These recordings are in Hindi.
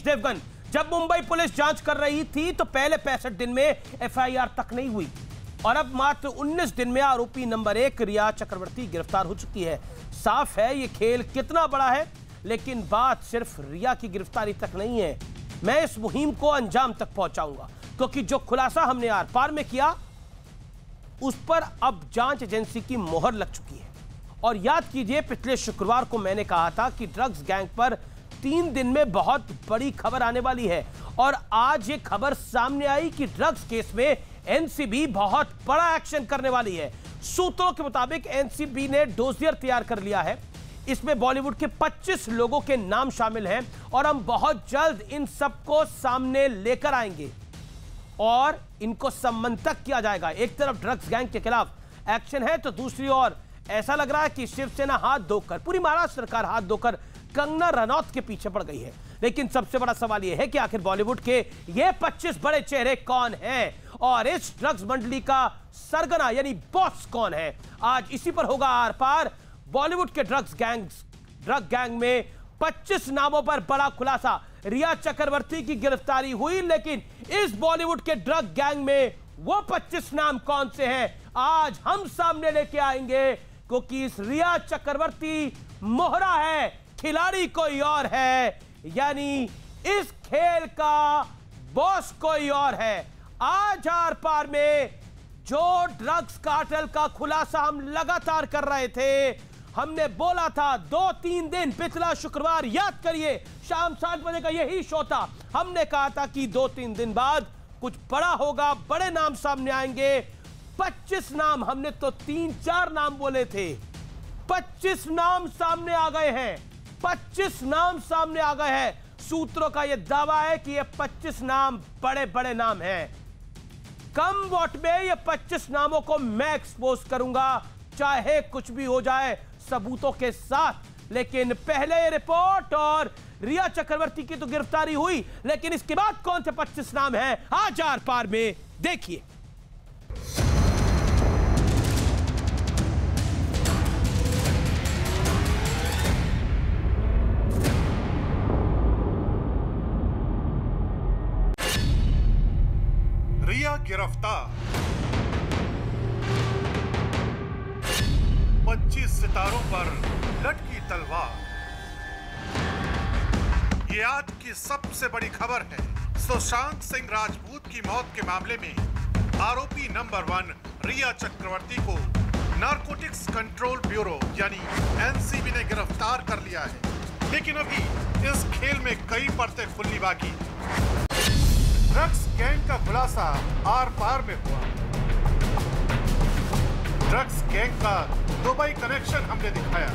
देवगन। जब मुंबई पुलिस जांच कर रही थी तो पहले 65 दिन में एफआईआर तक नहीं हुई और अब मात्र 19 दिन में आरोपी नंबर 1 रिया चक्रवर्ती गिरफ्तार हो चुकी है। साफ है ये खेल कितना बड़ा है, लेकिन बात सिर्फ रिया की गिरफ्तारी तक नहीं है। मैं इस मुहिम को अंजाम तक पहुंचाऊंगा, क्योंकि जो खुलासा हमने आर पार में किया उस पर अब जांच एजेंसी की मोहर लग चुकी है। और याद कीजिए, पिछले शुक्रवार को मैंने कहा था कि ड्रग्स गैंग पर 3 दिन में बहुत बड़ी खबर आने वाली है और आज ये खबर सामने आई कि ड्रग्स केस में एनसीबी बहुत बड़ा एक्शन करने वाली है। सूत्रों के मुताबिक एनसीबी ने डोसियर तैयार कर लिया है। इसमें बॉलीवुड के 25 लोगों के नाम शामिल हैं और हम बहुत जल्द इन सबको सामने लेकर आएंगे और इनको सम्मतक किया जाएगा। एक तरफ ड्रग्स गैंग के खिलाफ एक्शन है तो दूसरी ओर ऐसा लग रहा है कि शिवसेना हाथ धोकर, पूरी महाराष्ट्र सरकार हाथ धोकर कंगना रनौत के पीछे पड़ गई है। लेकिन सबसे बड़ा सवाल यह है कि आखिर बॉलीवुड के ये 25 बड़े चेहरे कौन हैं और इस ड्रग्स मंडली का सरगना यानी बॉस कौन है। आज इसी पर होगा आर पार। बॉलीवुड के ड्रग गैंग में 25 नामों पर बड़ा खुलासा। रिया चक्रवर्ती की गिरफ्तारी हुई, लेकिन इस बॉलीवुड के ड्रग गैंग में वो 25 नाम कौन से हैं आज हम सामने लेके आएंगे, क्योंकि इस रिया चक्रवर्ती मोहरा है, खिलाड़ी कोई और है, यानी इस खेल का बॉस कोई और है। आज आर पार में जो ड्रग्स कार्टेल का खुलासा हम लगातार कर रहे थे, हमने बोला था 2-3 दिन, पिछला शुक्रवार याद करिए, शाम 7 बजे का यही शो था। हमने कहा था कि 2-3 दिन बाद कुछ बड़ा होगा, बड़े नाम सामने आएंगे। 25 नाम, हमने तो 3-4 नाम बोले थे, 25 नाम सामने आ गए हैं। 25 नाम सामने आ गए हैं। सूत्रों का यह दावा है कि ये 25 नाम बड़े बड़े नाम हैं। कम वोट में ये 25 नामों को मैं एक्सपोज करूंगा, चाहे कुछ भी हो जाए, सबूतों के साथ। लेकिन पहले ये रिपोर्ट, और रिया चक्रवर्ती की तो गिरफ्तारी हुई, लेकिन इसके बाद कौन से 25 नाम हैं आज आर पार में देखिए। रिया गिरफ्तार, 25 सितारों पर लटकी तलवार। ये आज की सबसे बड़ी खबर है। सुशांत सिंह राजपूत की मौत के मामले में आरोपी नंबर 1 रिया चक्रवर्ती को नारकोटिक्स कंट्रोल ब्यूरो यानी एनसीबी ने गिरफ्तार कर लिया है। लेकिन अभी इस खेल में कई परतें खुलनी बाकी। ड्रग्स गैंग का खुलासा आर पार में हुआ। ड्रग्स गैंग का दुबई कनेक्शन हमने दिखाया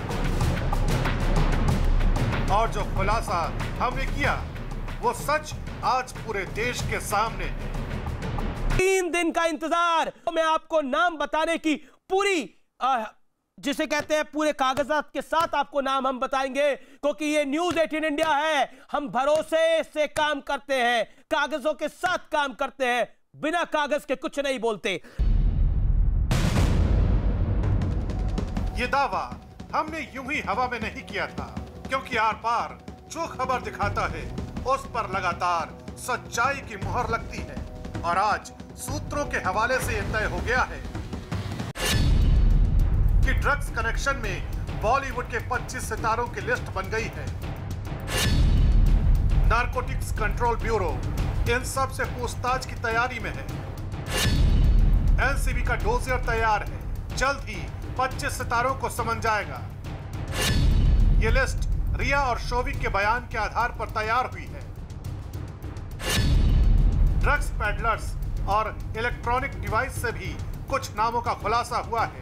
और जो खुलासा हमने किया वो सच आज पूरे देश के सामने है। 3 दिन का इंतजार, मैं आपको नाम बताने की पूरी जिसे कहते हैं पूरे कागजात के साथ आपको नाम हम बताएंगे, क्योंकि ये न्यूज़ 18 इंडिया है। हम भरोसे से काम करते हैं, कागजों के साथ काम करते हैं, बिना कागज के कुछ नहीं बोलते। ये दावा हमने यूं ही हवा में नहीं किया था, क्योंकि आर पार जो खबर दिखाता है उस पर लगातार सच्चाई की मुहर लगती है। और आज सूत्रों के हवाले से यह तय हो गया है कि ड्रग्स कनेक्शन में बॉलीवुड के 25 सितारों की लिस्ट बन गई है। नारकोटिक्स कंट्रोल ब्यूरो इन सब से पूछताछ की तैयारी में है। एनसीबी का डोसियर तैयार है, जल्द ही 25 सितारों को समन जाएगा। ये लिस्ट रिया और शोविक के बयान के आधार पर तैयार हुई है। ड्रग्स पैडलर्स और इलेक्ट्रॉनिक डिवाइस से भी कुछ नामों का खुलासा हुआ है।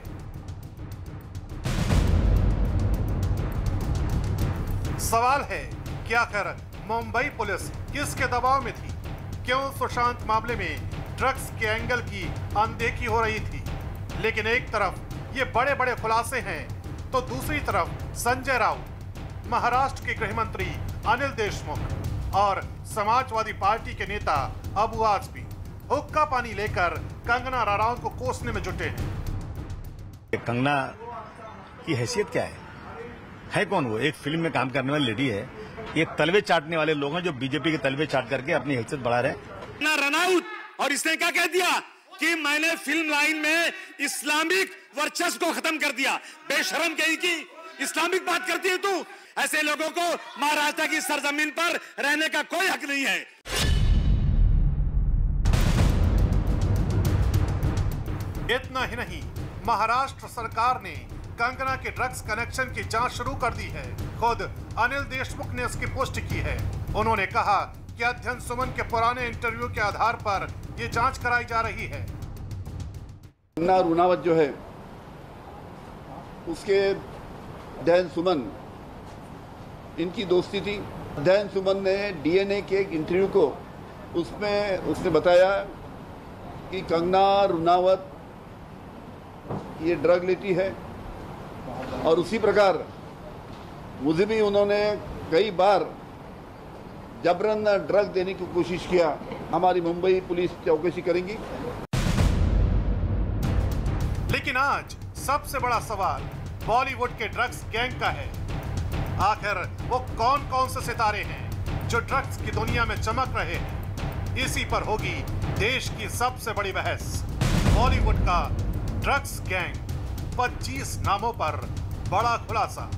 सवाल है कि आखिर मुंबई पुलिस किसके दबाव में थी? क्यों सुशांत मामले में ड्रग्स के एंगल की अनदेखी हो रही थी? लेकिन एक तरफ ये बड़े बड़े खुलासे हैं तो दूसरी तरफ संजय राउत, महाराष्ट्र के गृह मंत्री अनिल देशमुख और समाजवादी पार्टी के नेता अबू आजमी हुक्का पानी लेकर कंगना रनौत को कोसने में जुटे हैं। कंगना की हैसियत क्या है कौन वो? एक फिल्म में काम करने वाली लेडी है ये तलवे चाटने वाले लोग हैं जो बीजेपी के तलवे चाट करके अपनी हैसियत बढ़ा रहे हैं। रनआउट, और इसने क्या कह दिया कि मैंने फिल्म लाइन में इस्लामिक वर्चस्व को खत्म कर दिया। बेशरम कहीं की इस्लामिक बात करती है तू। ऐसे लोगों को महाराष्ट्र की सरजमीन पर रहने का कोई हक नहीं है। इतना ही नहीं, महाराष्ट्र सरकार ने कंगना के ड्रग्स कनेक्शन की जांच शुरू कर दी है। खुद अनिल देशमुख ने इसकी पुष्टि की है। उन्होंने कहा कि अध्ययन सुमन के पुराने इंटरव्यू के आधार पर ये जांच कराई जा रही है। कंगना रुनावत जो है उसके अध्ययन सुमन, इनकी दोस्ती थी। अध्ययन सुमन ने डीएनए के एक इंटरव्यू को उसमें उसने बताया कि कंगना रुनावत ये ड्रग लेती है, और उसी प्रकार मुझे भी उन्होंने कई बार जबरन ड्रग देने की कोशिश किया। हमारी मुंबई पुलिस चौकसी करेंगी। लेकिन आज सबसे बड़ा सवाल बॉलीवुड के ड्रग्स गैंग का है। आखिर वो कौन कौन से सितारे हैं जो ड्रग्स की दुनिया में चमक रहे हैं? इसी पर होगी देश की सबसे बड़ी बहस। बॉलीवुड का ड्रग्स गैंग, 25 नामों पर बड़ा खुलासा।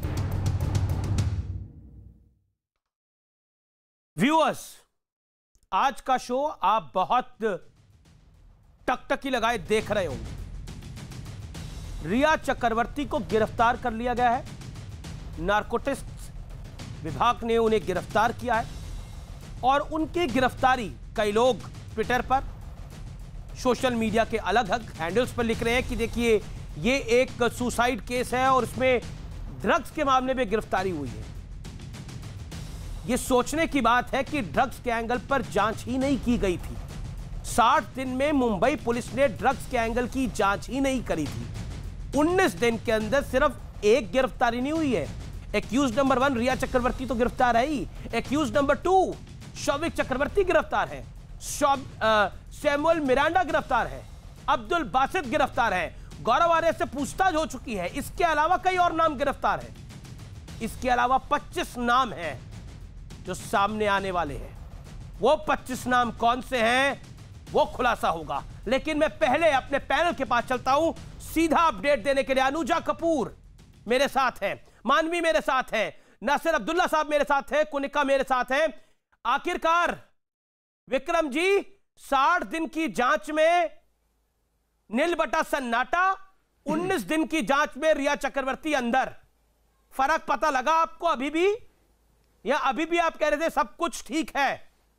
व्यूअर्स, आज का शो आप बहुत टकटकी लगाए देख रहे होंगे। रिया चक्रवर्ती को गिरफ्तार कर लिया गया है। नारकोटिक्स विभाग ने उन्हें गिरफ्तार किया है और उनकी गिरफ्तारी कई लोग ट्विटर पर, सोशल मीडिया के अलग अलग हैंडल्स पर लिख रहे हैं कि देखिए ये एक सुसाइड केस है और इसमें ड्रग्स के मामले में गिरफ्तारी हुई है। यह सोचने की बात है कि ड्रग्स के एंगल पर जांच ही नहीं की गई थी। 60 दिन में मुंबई पुलिस ने ड्रग्स के एंगल की जांच ही नहीं करी थी। 19 दिन के अंदर सिर्फ एक गिरफ्तारी नहीं हुई है। एक्यूज नंबर 1 रिया चक्रवर्ती तो गिरफ्तार है ही, एक्यूज नंबर 2 शौविक चक्रवर्ती गिरफ्तार है, सैमुअल मिरांडा गिरफ्तार है, अब्दुल बासित गिरफ्तार है, गौरव आर्य से पूछताछ हो चुकी है। इसके अलावा कई और नाम गिरफ्तार हैं। इसके अलावा 25 नाम हैं जो सामने आने वाले हैं। वो 25 नाम कौन से हैं वो खुलासा होगा। लेकिन मैं पहले अपने पैनल के पास चलता हूं सीधा अपडेट देने के लिए। अनुजा कपूर मेरे साथ है, मानवी मेरे साथ है, नासिर अब्दुल्ला साहब मेरे साथ है, कुनिका मेरे साथ है। आखिरकार विक्रम जी, 60 दिन की जांच में नील बटा सन्नाटा, 19 दिन की जांच में रिया चक्रवर्ती अंदर। फर्क पता लगा आपको अभी भी, या अभी भी आप कह रहे थे सब कुछ ठीक है?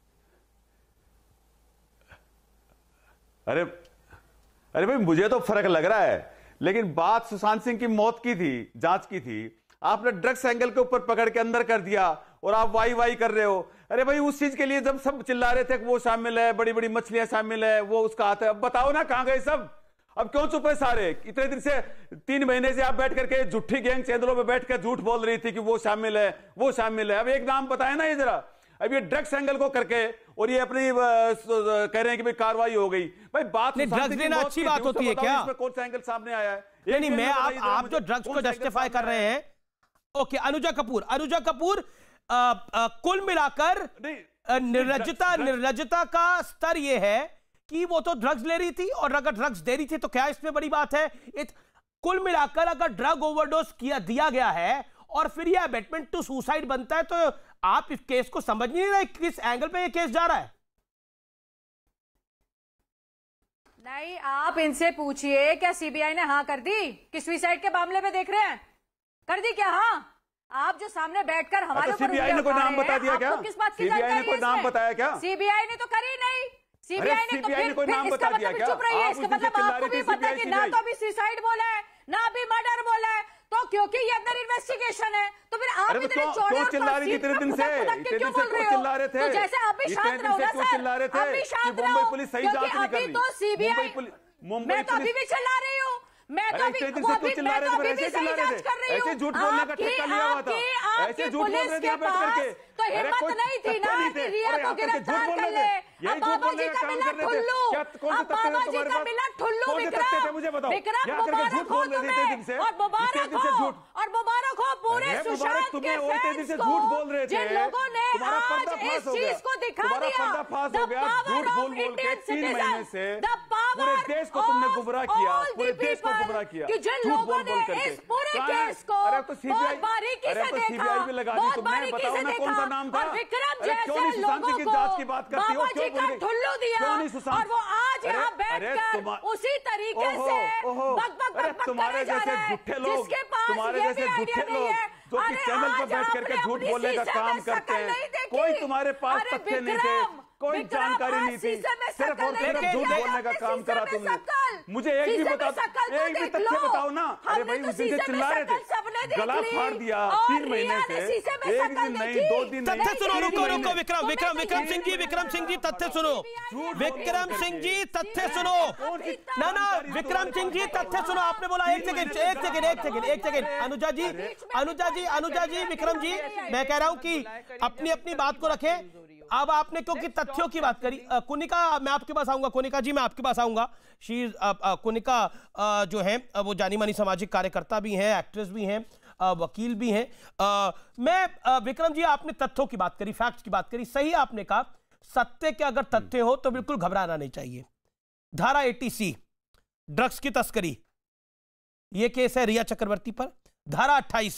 अरे भाई, मुझे तो फर्क लग रहा है, लेकिन बात सुशांत सिंह की मौत की थी, जांच की थी। आपने ड्रग्स एंगल के ऊपर पकड़ के अंदर कर दिया और आप वाई कर रहे हो। अरे भाई, उस चीज के लिए जब सब चिल्ला रहे थे कि वो शामिल है, बड़ी बड़ी मछलियां शामिल है, वो उसका हाथ है, अब बताओ ना कहां गए सब? अब क्यों चुप है सारे? इतने दिन से 3 महीने से आप बैठ करके झूठी गैंग चैनलों में बैठ कर झूठ बोल रही थी कि वो शामिल है, वो शामिल है। अब एक नाम बताए ना ये जरा। अब ये ड्रग्स एंगल को करके और ये अपनी कह रहे हैं कि भाई कार्रवाई हो गई। भाई बात ड्रग्स लेना अच्छी बात होती है क्या? इसमें कौन सा एंगल सामने आया है? नहीं, मैं आप जो ड्रग्स को जस्टिफाई कर रहे हैं। ओके, अनुजा कपूर, कुल मिलाकर निर्लज्जता का स्तर यह है कि वो तो ड्रग्स ले रही थी, और अगर ड्रग्स दे रही थी तो क्या इसमें बड़ी बात है? कुल मिलाकर अगर ड्रग ओवरडोज दिया गया है और फिर यह अबेटमेंट टू सुसाइड बनता है, तो आप इस केस को समझ नहीं रहे किस एंगल पे ये केस जा रहा है। नहीं, आप इनसे पूछिए क्या सीबीआई ने हाँ कर दी कि सुसाइड के मामले में देख रहे हैं? कर दी क्या? हाँ, आप जो सामने बैठकर हमारे ऊपर सीबीआई ने कोई नाम बता दिया क्या? किस बात की सीबीआई ने कोई नाम बताया क्या? सीबीआई ने तो करी नहीं। सीबीआई ने तो कोई नाम बता दिया क्या? चुप रहिए। इसका मतलब आपको भी पता है कि ना तो अभी सुसाइड बोला है ना अभी मर्डर बोला है, तो क्योंकि ये अंदर इन्वेस्टिगेशन है तो फिर आप इतने चौड़े और चिल्ला रही थी इतने दिन से? क्यों बोल रहे हो? तो जैसे आप भी शांत रहो ना सर, आप भी शांत रहो, मुंबई पुलिस सही जांच नहीं कर रही। तो सीबीआई, मैं तो अभी भी चिल्ला रही हूँ, मैं तो अभी भी सही जांच कर रही हूँ। ऐसे झूठ बोलने का ठेका लिया हुआ था, ऐसे झूठ बोल रहे थे बैठ करके। तो हिम्मत नहीं थी ना कि रिया को गिरफ्तार कर ले। अब बाबा जी का मिला ठुल्लू, अब बाबा जी का मिला ठुल्लू विक्रम, विक्रम मुबारक हो तुम्हें, और मुबारक हो पूरे सुशांत के फैंस को, जिन लोगों ने आज इस चीज को दिखा दिया, the power of Indian citizen, the power देश को तुमने गुमराह किया, पूरे देश को गुमराह किया कि जिन लोगों ने इस पूरे केस को बहुत बारीकी से देखा, बहुत बारीकी से देखा, और विक्रम जैसे लोगों को बाबा जी का ठुल्लू दिया, और वो आज यहाँ बैठकर उसी तरीके से बक बक बक बक करे जा रहा है, जिसके पास ये भी आइडिया नहीं है। जो कि चैनल पर बैठ करके झूठ बोलने का काम करते हैं, कोई तुम्हारे पास तथ्य नहीं थे, कोई जानकारी नहीं थी, सिर्फ और सिर्फ झूठ बोलने का काम करा तुमने। मुझे एक भी बताओ, एक भी तथ्य बताओ ना। अरे भाई उस दिन से चिल्ला रहे थे, गला फाड़ दिया 3 महीने से, एक दिन नहीं 2 दिन नहीं। तथ्य सुनो, रुको रुको विक्रम सिंह जी तथ्य सुनो, विक्रम सिंह जी तथ्य सुनो, ना विक्रम सिंह जी तथ्य सुनो। आपने बोला एक सेकंड अनुजा जी विक्रम जी, मैं कह रहा हूं कि अपनी बात को रखें। अब आपने क्योंकि तथ्यों की बात करी, कुनिका मैं आपके पास आऊंगा, कुनिका जी मैं आपके पास आऊंगा। कुनिका जो है वो जानी मानी सामाजिक कार्यकर्ता भी हैं, एक्ट्रेस भी हैं, वकील भी हैं। मैं विक्रम जी, आपने तथ्यों की बात करी, फैक्ट्स की बात करी, सही आपने कहा, सत्य के अगर तथ्य हो तो बिल्कुल घबराना नहीं चाहिए। धारा 80C ड्रग्स की तस्करी, यह केस है रिया चक्रवर्ती पर। धारा 28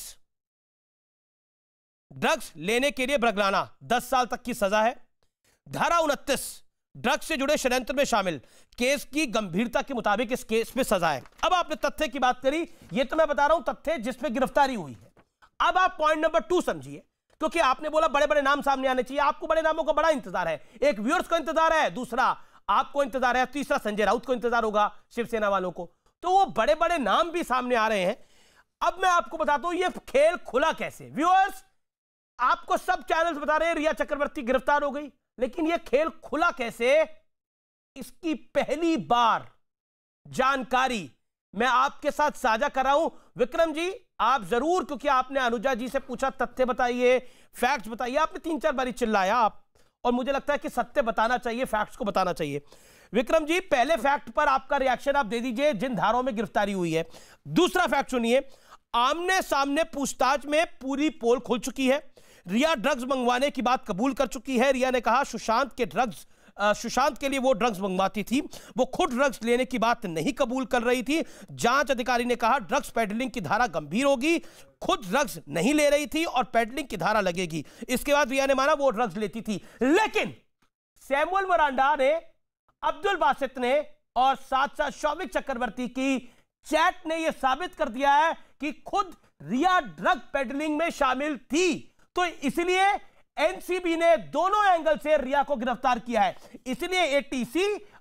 ड्रग्स लेने के लिए बरगलाना, 10 साल तक की सजा है। धारा 29 ड्रग्स से जुड़े षड्यंत्र में शामिल, केस की गंभीरता के मुताबिक इस केस में सजा है। अब आपने तथ्य की बात करी, ये तो मैं बता रहा हूं तथ्य जिसमें गिरफ्तारी हुई है। अब आप पॉइंट नंबर 2 समझिए, क्योंकि आपने बोला बड़े बड़े नाम सामने आने चाहिए, आपको बड़े नामों का बड़ा इंतजार है। एक व्यूअर्स को इंतजार है, दूसरा आपको इंतजार है, तीसरा संजय राउत को इंतजार होगा, शिवसेना वालों को। तो वो बड़े बड़े नाम भी सामने आ रहे हैं। अब मैं आपको बताता हूं ये खेल खुला कैसे। व्यूअर्स, आपको सब चैनल्स बता रहे हैं रिया चक्रवर्ती गिरफ्तार हो गई, लेकिन यह खेल खुला कैसे, इसकी पहली बार जानकारी मैं आपके साथ साझा कर रहा हूं। विक्रम जी आप जरूर, क्योंकि आपने अनुजा जी से पूछा तथ्य बताइए, फैक्ट्स बताइए, आपने 3-4 बारी चिल्लाया आप, और मुझे लगता है कि सत्य बताना चाहिए, फैक्ट्स को बताना चाहिए। विक्रम जी पहले फैक्ट पर आपका रिएक्शन आप दे दीजिए, जिन धाराओं में गिरफ्तारी हुई है। दूसरा फैक्ट सुनिए, आमने सामने पूछताछ में पूरी पोल खुल चुकी है। रिया ड्रग्स मंगवाने की बात कबूल कर चुकी है। रिया ने कहा सुशांत के लिए वो ड्रग्स मंगवाती थी, वो खुद ड्रग्स लेने की बात नहीं कबूल कर रही थी। जांच अधिकारी ने कहा ड्रग्स पेडलिंग की धारा गंभीर होगी, खुद ड्रग्स नहीं ले रही थी और पेडलिंग की धारा लगेगी। इसके बाद रिया ने माना वो ड्रग्स लेती थी, लेकिन सैमुअल मिरांडा ने, अब्दुल बासित ने और साथ साथ शौविक चक्रवर्ती की चैट ने यह साबित कर दिया है कि खुद रिया ड्रग पेडलिंग में शामिल थी। तो इसलिए एनसीबी ने दोनों एंगल से रिया को गिरफ्तार किया है। इसलिए 80C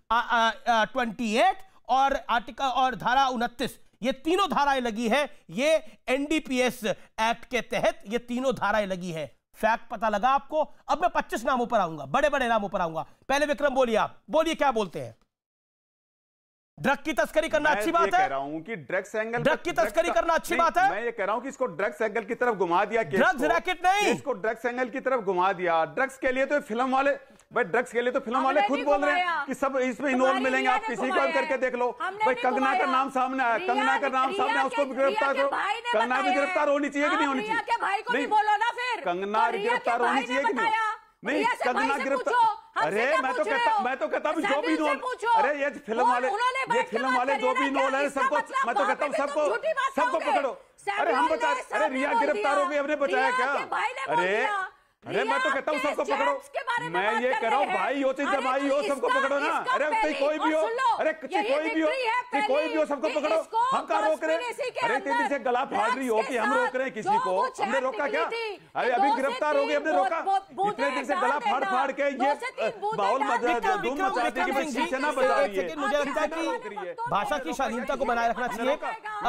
28 और आर्टिकल और धारा 29, ये तीनों धाराएं लगी है। ये एनडीपीएस एक्ट के तहत ये तीनों धाराएं लगी है। फैक्ट पता लगा आपको। अब मैं 25 नामों पर आऊंगा, बड़े बड़े नामों पर आऊंगा। पहले विक्रम बोलिए, आप बोलिए क्या बोलते हैं। ड्रग की तस्करी करना अच्छी बात है? कह रहा हूं कि ड्रग्स एंगल, ड्रग की तस्करी करना अच्छी बात है। मैं ये कह रहा हूं कि इसको ड्रग्स एंगल की तरफ घुमा दिया, ड्रग्स रैकेट नहीं, इसको ड्रग्स एंगल की तरफ घुमा दिया। ड्रग्स के लिए तो फिल्म वाले, भाई ड्रग्स के लिए तो फिल्म वाले खुद बोल रहे हैं कि सब इसमें इन्वॉल्व मिलेंगे। आप किसी को करके देख लो, भाई कंगना का नाम सामने आया, कंगना का नाम सामने आया, उसको भी गिरफ्तार करो। कंगना भी गिरफ्तार होनी चाहिए कि नहीं होनी चाहिए? कंगना गिरफ्तार होनी चाहिए कि नहीं? नहीं, कंगना गिरफ्तार, अरे मैं तो कहता हूँ जो भी इन्वॉल्व, अरे ये फिल्म वाले जो भी इन्वॉल्व है सबको, मैं तो कहता हूँ सबको पकड़ो। अरे हम बता, अरे रिया गिरफ्तार हो गई, हमने बचाया क्या? अरे मैं तो कहता हूँ सबको पकड़ो। मैं ये कह रहा हूँ भाई हो चाहे जमाई हो, सबको पकड़ो ना। अरे कोई भी हो, अरे कोई भी हो, सबको पकड़ो। हम क्या रोक रहे हैं? अरे इतने दिन से गला फाड़ रही हो कि हम रोक रहे हैं किसी को? हमने रोका क्या? अरे अभी गिरफ्तार हो गए, हमने रोका? इतने दिन से गला फाड़ के ये माहौल धूम मचाते कि भाई शिवसेना बचा रही है। मुझे लगता है कि भाषा की शालीनता को बनाए रखना चाहिए।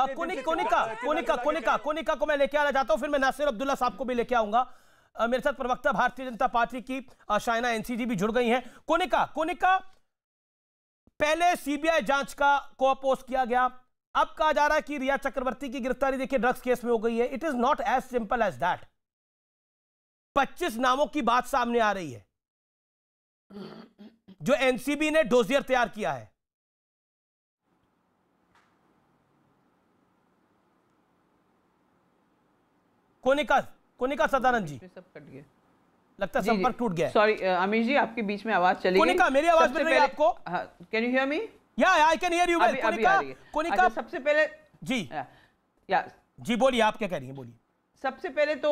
कोनिका को मैं लेके आना चाहता हूँ, फिर मैं नासिर अब्दुल्ला साहब को भी लेके आऊंगा। मेरे साथ प्रवक्ता भारतीय जनता पार्टी की शाइना एनसीजी भी जुड़ गई हैं। कोनिका, पहले सीबीआई जांच को अपोज किया गया, अब कहा जा रहा है कि रिया चक्रवर्ती की गिरफ्तारी देखिए ड्रग्स केस में हो गई है। It is not as simple as that. 25 नामों की बात सामने आ रही है जो एनसीबी ने डोजियर तैयार किया है। कोनिका सदानंद जी, सब कट गया, लगता है संपर्क टूट गया। सॉरी अमीश जी, आपके बीच में आवाज चली गई। कोनिका, मेरी आवाज मिल रही है आपको? Can you hear me? या I can hear you well. Konika, सबसे पहले जी जी बोलिए, आप क्या कह रही हैं, बोलिए। सबसे पहले तो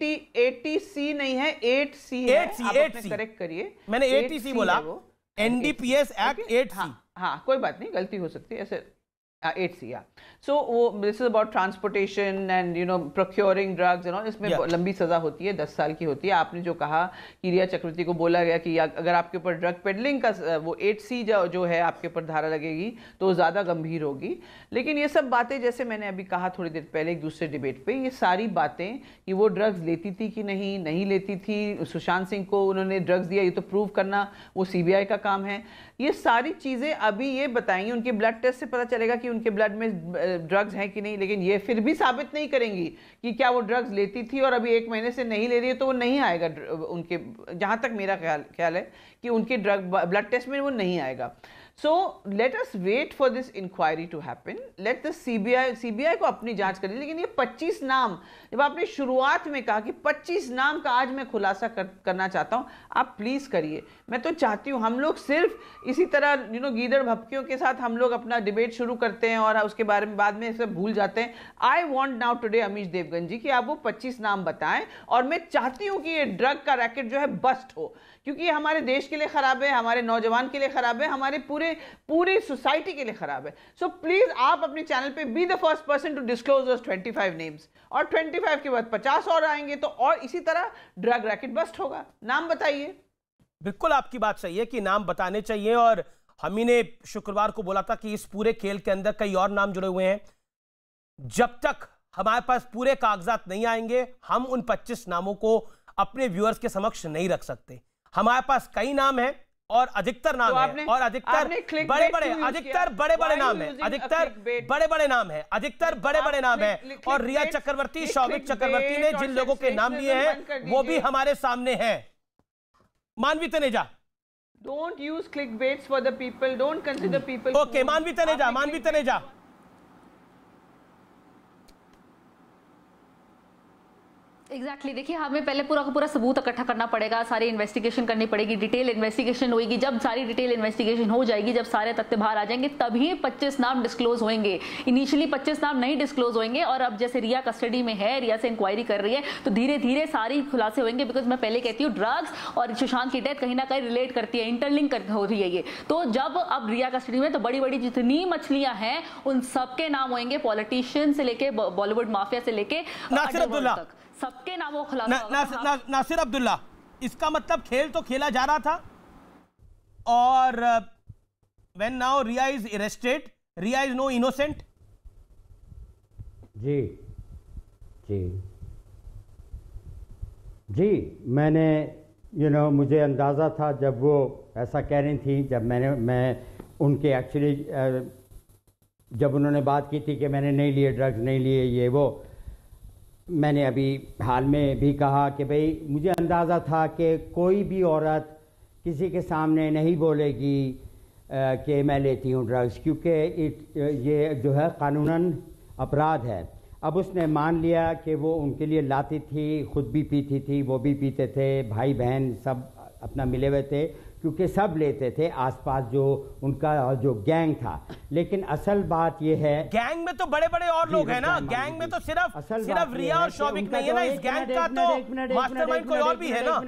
80C नहीं है, 8C है। 8C करेक्ट करिए, मैंने 80C बोला। NDPS act 8C। हाँ कोई बात नहीं, गलती हो सकती है ऐसे। 8C, yeah. So this is about transportation and procuring drugs and all. इसमें लंबी सजा होती है, 10 साल की होती है। आपने जो कहा कि रिया चक्रवर्ती को बोला गया कि अगर आपके ऊपर ड्रग पेडलिंग का वो 8C जो है आपके ऊपर धारा लगेगी तो ज़्यादा गंभीर होगी। लेकिन ये सब बातें, जैसे मैंने अभी कहा थोड़ी देर पहले एक दूसरे डिबेट पे, ये सारी बातें कि वो ड्रग्स लेती थी कि नहीं लेती थी, सुशांत सिंह को उन्होंने ड्रग्स दिया, ये तो प्रूव करना वो CBI का काम है। ये सारी चीज़ें अभी ये बताएंगी, उनके ब्लड टेस्ट से पता चलेगा कि उनके ब्लड में ड्रग्स हैं कि नहीं, लेकिन ये फिर भी साबित नहीं करेंगी कि क्या वो ड्रग्स लेती थी और अभी 1 महीने से नहीं ले रही है, तो वो नहीं आएगा उनके, जहाँ तक मेरा ख्याल है कि उनके ब्लड टेस्ट में वो नहीं आएगा। So let us wait for this inquiry to happen. Let the CBI को अपनी जांच करें। लेकिन ये 25 नाम, जब आपने शुरुआत में कहा कि 25 नाम का आज मैं खुलासा करना चाहता हूं, आप प्लीज करिए। मैं तो चाहती हूं, हम लोग सिर्फ इसी तरह गीदड़ भपकियों के साथ हम लोग अपना डिबेट शुरू करते हैं और उसके बारे में बाद में सब भूल जाते हैं। I want now today Amish Devgan ji कि आप वो 25 नाम बताएं, और मैं चाहती हूं कि ये ड्रग का रैकेट जो है बस्ट हो, क्योंकि ये हमारे देश के लिए खराब है, हमारे नौजवान के लिए खराब है, हमारे पूरे सोसाइटी के लिए खराब है। सो प्लीज आप अपने चैनल पे be the first person to disclose those 25 names, और 25 के बाद 50 और आएंगे, तो और इसी तरह ड्रग रैकेट बस्ट होगा। नाम बताइए। बिल्कुल आपकी बात सही है कि नाम बताने चाहिए, और हम ही ने शुक्रवार को बोला था कि इस पूरे खेल के अंदर कई और नाम जुड़े हुए हैं। जब तक हमारे पास पूरे कागजात नहीं आएंगे, हम उन 25 नामों को अपने व्यूअर्स के समक्ष नहीं रख सकते। हमारे पास कई नाम हैं और अधिकतर नाम है, और अधिकतर बड़े-बड़े नाम है, अधिकतर बड़े-बड़े नाम है, अधिकतर बड़े-बड़े नाम है। और रिया चक्रवर्ती, शौविक चक्रवर्ती ने जिन लोगों के नाम लिए हैं वो भी हमारे सामने हैं। Manvi Taneja, don't use clickbaits for the people, don't consider people. Okay, Manvi Taneja. Exactly देखिए, हमें पहले पूरा का पूरा सबूत इकट्ठा करना पड़ेगा, सारी इन्वेस्टिगेशन करनी पड़ेगी, डिटेल इन्वेस्टिगेशन होगी। जब सारी डिटेल इन्वेस्टिगेशन हो जाएगी, जब सारे तथ्य बाहर आ जाएंगे, तभी 25 नाम डिस्क्लोज होंगे। इनिशियली 25 नाम नहीं डिस्क्लोज होंगे, और अब जैसे रिया कस्टडी में है, रिया से इंक्वायरी कर रही है, तो धीरे धीरे सारी खुलासे होंगे। बिकॉज मैं पहले कहती हूँ, ड्रग्स और सुशांत की डेथ कहीं ना कहीं रिलेट करती है, इंटरलिंक हो रही है ये। तो जब अब रिया कस्टडी में, तो बड़ी बड़ी जितनी मछलियां हैं उन सबके नाम होंगे, पॉलिटिशियन से लेके बॉलीवुड माफिया से लेके नासिर अब्दुल्ला तक, सबके नामों को खुलासा। नासिर अब्दुल्ला, इसका मतलब खेल तो खेला जा रहा था, और when now Riya is arrested, Riya is no innocent. जी मैंने मुझे अंदाज़ा था जब वो ऐसा कह रही थी, जब मैं उनके एक्चुअली जब उन्होंने बात की थी कि मैंने नहीं लिए ड्रग्स, नहीं लिए ये वो, मैंने अभी हाल में भी कहा कि भाई मुझे अंदाज़ा था कि कोई भी औरत किसी के सामने नहीं बोलेगी कि मैं लेती हूँ ड्रग्स, क्योंकि ये जो है कानूनन अपराध है। अब उसने मान लिया कि वो उनके लिए लाती थी, खुद भी पीती थी, वो भी पीते थे, भाई बहन सब अपना मिले हुए थे, क्योंकि सब लेते थे आसपास जो उनका जो गैंग था। लेकिन असल बात ये है, गैंग में तो बड़े बड़े और लोग हैं ना, गैंग में तो सिर्फ रिया और शौविक नहीं है ना, इस गैंग का तो मास्टरमाइंड कोई और भी है ना।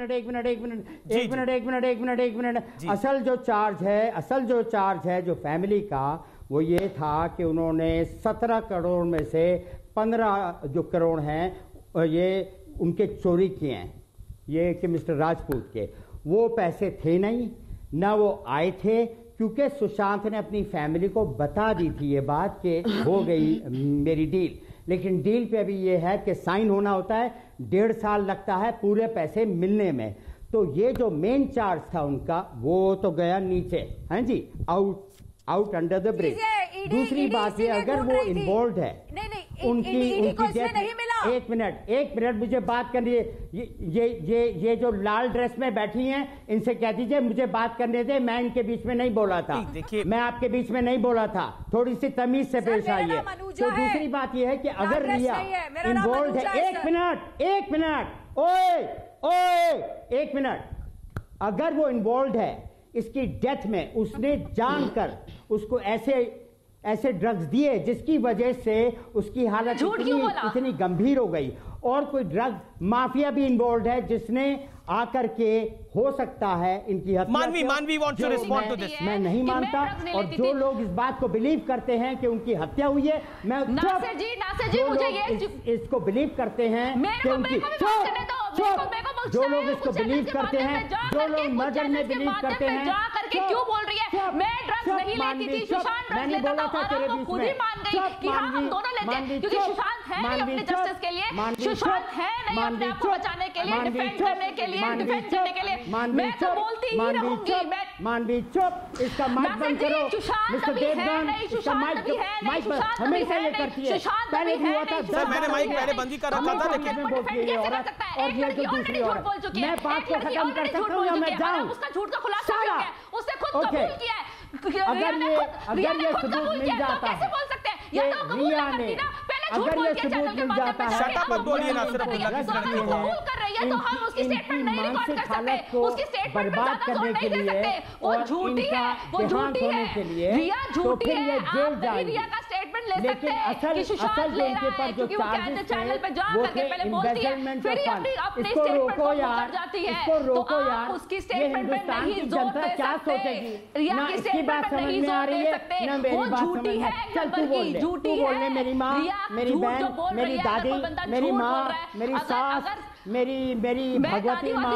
एक मिनट। असल जो चार्ज है जो फैमिली का, वो ये था कि उन्होंने 17 करोड़ में से 15 जो करोड़ हैं ये उनके चोरी किए हैं, ये कि मिस्टर राजपूत के। वो पैसे थे नहीं, ना वो आए थे, क्योंकि सुशांत ने अपनी फैमिली को बता दी थी ये बात कि हो गई मेरी डील। लेकिन डील पे अभी ये है कि साइन होना होता है, 1.5 साल लगता है पूरे पैसे मिलने में। तो ये जो मेन चार्ज था उनका, वो तो गया नीचे, हैं जी, आउट अंडर द ब्रिज। दूसरी बात ये, अगर वो इन्वॉल्व है, उनकी डेथ नहीं मिला एक मिनट मुझे बात करनी है। ये जो लाल ड्रेस में बैठी हैं, इनसे कह दीजिए मुझे बात करने दे। मैं इनके बीच में नहीं बोला था, मैं आपके बीच में नहीं बोला था। थोड़ी सी तमीज से पेश आइए। तो दूसरी बात यह है कि अगर रिया इन्वॉल्व है, एक मिनट ओए एक मिनट, अगर वो इन्वॉल्व है इसकी डेथ में, उसने जानकर उसको ऐसे ड्रग्स दिए जिसकी वजह से उसकी हालत इतनी गंभीर हो गई, और कोई ड्रग माफिया भी इन्वॉल्व है जिसने आकर के हो सकता है इनकी हत्या। Manvi wants to respond to this. मैं नहीं मानता, और जो लोग इस बात को बिलीव करते हैं कि उनकी हत्या हुई है, मैं नासिर जी मुझे ये इसको बिलीव करते हैं कि उनकी, जो लोग इसको बिलीव करते हैं, जो लोग मर्डर में बिलीव करते हैं, क्यों बोल रही है मैं ड्रग्स नहीं लेती थी, सुशांत ड्रग्स लेता था, और वो खुद ही मान गई कि हाँ हम दोनों लेते हैं, क्योंकि सुशांत है नहीं अपने जस्टिस के लिए, सुशांत है नहीं अपने आप को बचाने के लिए, डिफेंड करने के लिए, डिफेंड करने के लिए। मैं तो बोलती ही रहूंगी। मानवी चुप, इसका माइक बंद करो। मिस्टर देवगन, इसका माइक हमेशा ये करती है, पहले भी हुआ था। सर मैंने माइक पहले बंद ही कर रखा था, लेकिन बोलती है औरत, और ये जो दूसरी औरत, मैं बात को खत्म कर सकता हूँ या मैं जाऊँ? उसका झूठ का खुलासा हो गया, उसने खुद कबूल किया है। अगर ये सबूत मिल जाता है, या तो कबूल करती ना, पहले झूठ बोल के चैनल के माध्यम से शट अप बोलिए ना, सिर्फ कबूल कर रही है तो हम उसकी स्टेटमेंट नहीं रिकॉर्ड कर सकते, उसकी स्टेटमेंट बर्बाद करने के लिए, वो झूठी है, वो झूठी है, रिया झूठी है। आप नहीं रिया का स्टेटमेंट ले सकते हैं कि सुशांत ले रहा है, क्योंकि वो कहते चैनल पे जा करके पहले बोलती है, फिर अपनी स्टेटमेंट को कर जाती है, तो आप उसकी स्टेटमेंट पे नहीं जोर दे सकते, रिया की स्टेटमेंट पे नहीं जोर दे सकते, वो झूठी है, बल्कि झूठी है। मेरी माँ, मेरी बहन, मेरी दादी, मेरी माँ, मेरी सास, मेरी भगवती माँ,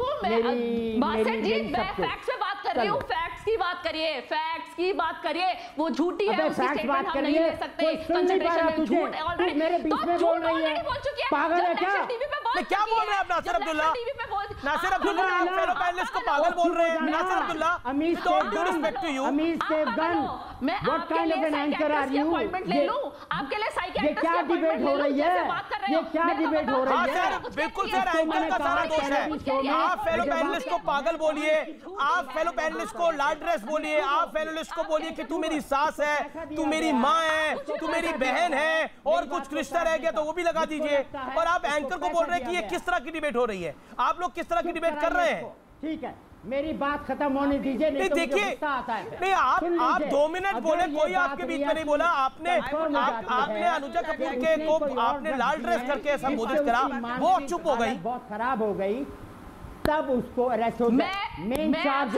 मेरी फैक्ट्स पे बात कर रही हूँ, फैक्ट्स की बात करिए, फैक्ट्स की बात करिए। वो झूठी है, उसकी स्टेटमेंट हम नहीं ले सकते, कंसिडरेशन में झूठ ऑलरेडी मेरे बीच में बोल रही है, पागल है क्या? क्या बोल रहे हैं आप नासिर अब्दुल्ला? नासिर अब्दुल्ला आप फेलो पैनलिस्ट को पागल बोल रहे हैं। Nasir Abdullah, don't do respect to you. मैं आपके लिए अपॉइंटमेंट ले लूं, आपके लिए साइकियाट्रिस्ट क्या डिबेट हो रही है? ये क्या डिबेट हो रही है? बिल्कुल सर, एंकर का सारा दोष है। आप फेलो पैनलिस्ट को पागल बोलिए, आप फेलो पैनलिस्ट को लाल ड्रेस बोलिए, आप पैनलिस्ट को बोलिए कि तू मेरी सास है, तू मेरी माँ है, तू मेरी बहन है, और कुछ रिश्ता रह गया तो वो भी लगा दीजिए। और आप एंकर को बोल रहे हैं कि ये किस तरह की डिबेट हो रही है? आप लोग किस तरह की डिबेट कर रहे हैं? ठीक है, मेरी बात खत्म होने दीजिए। नहीं देखिए, नहीं आप 2 मिनट बोले, कोई आपके बीच में नहीं बोला। आपने अनुजा कपूर के को आपने लाल ड्रेस करके संबोधित करा, वो चुप हो गई, बहुत खराब हो गई, तब उसको अरेस्ट हो गया। मेन चार्ज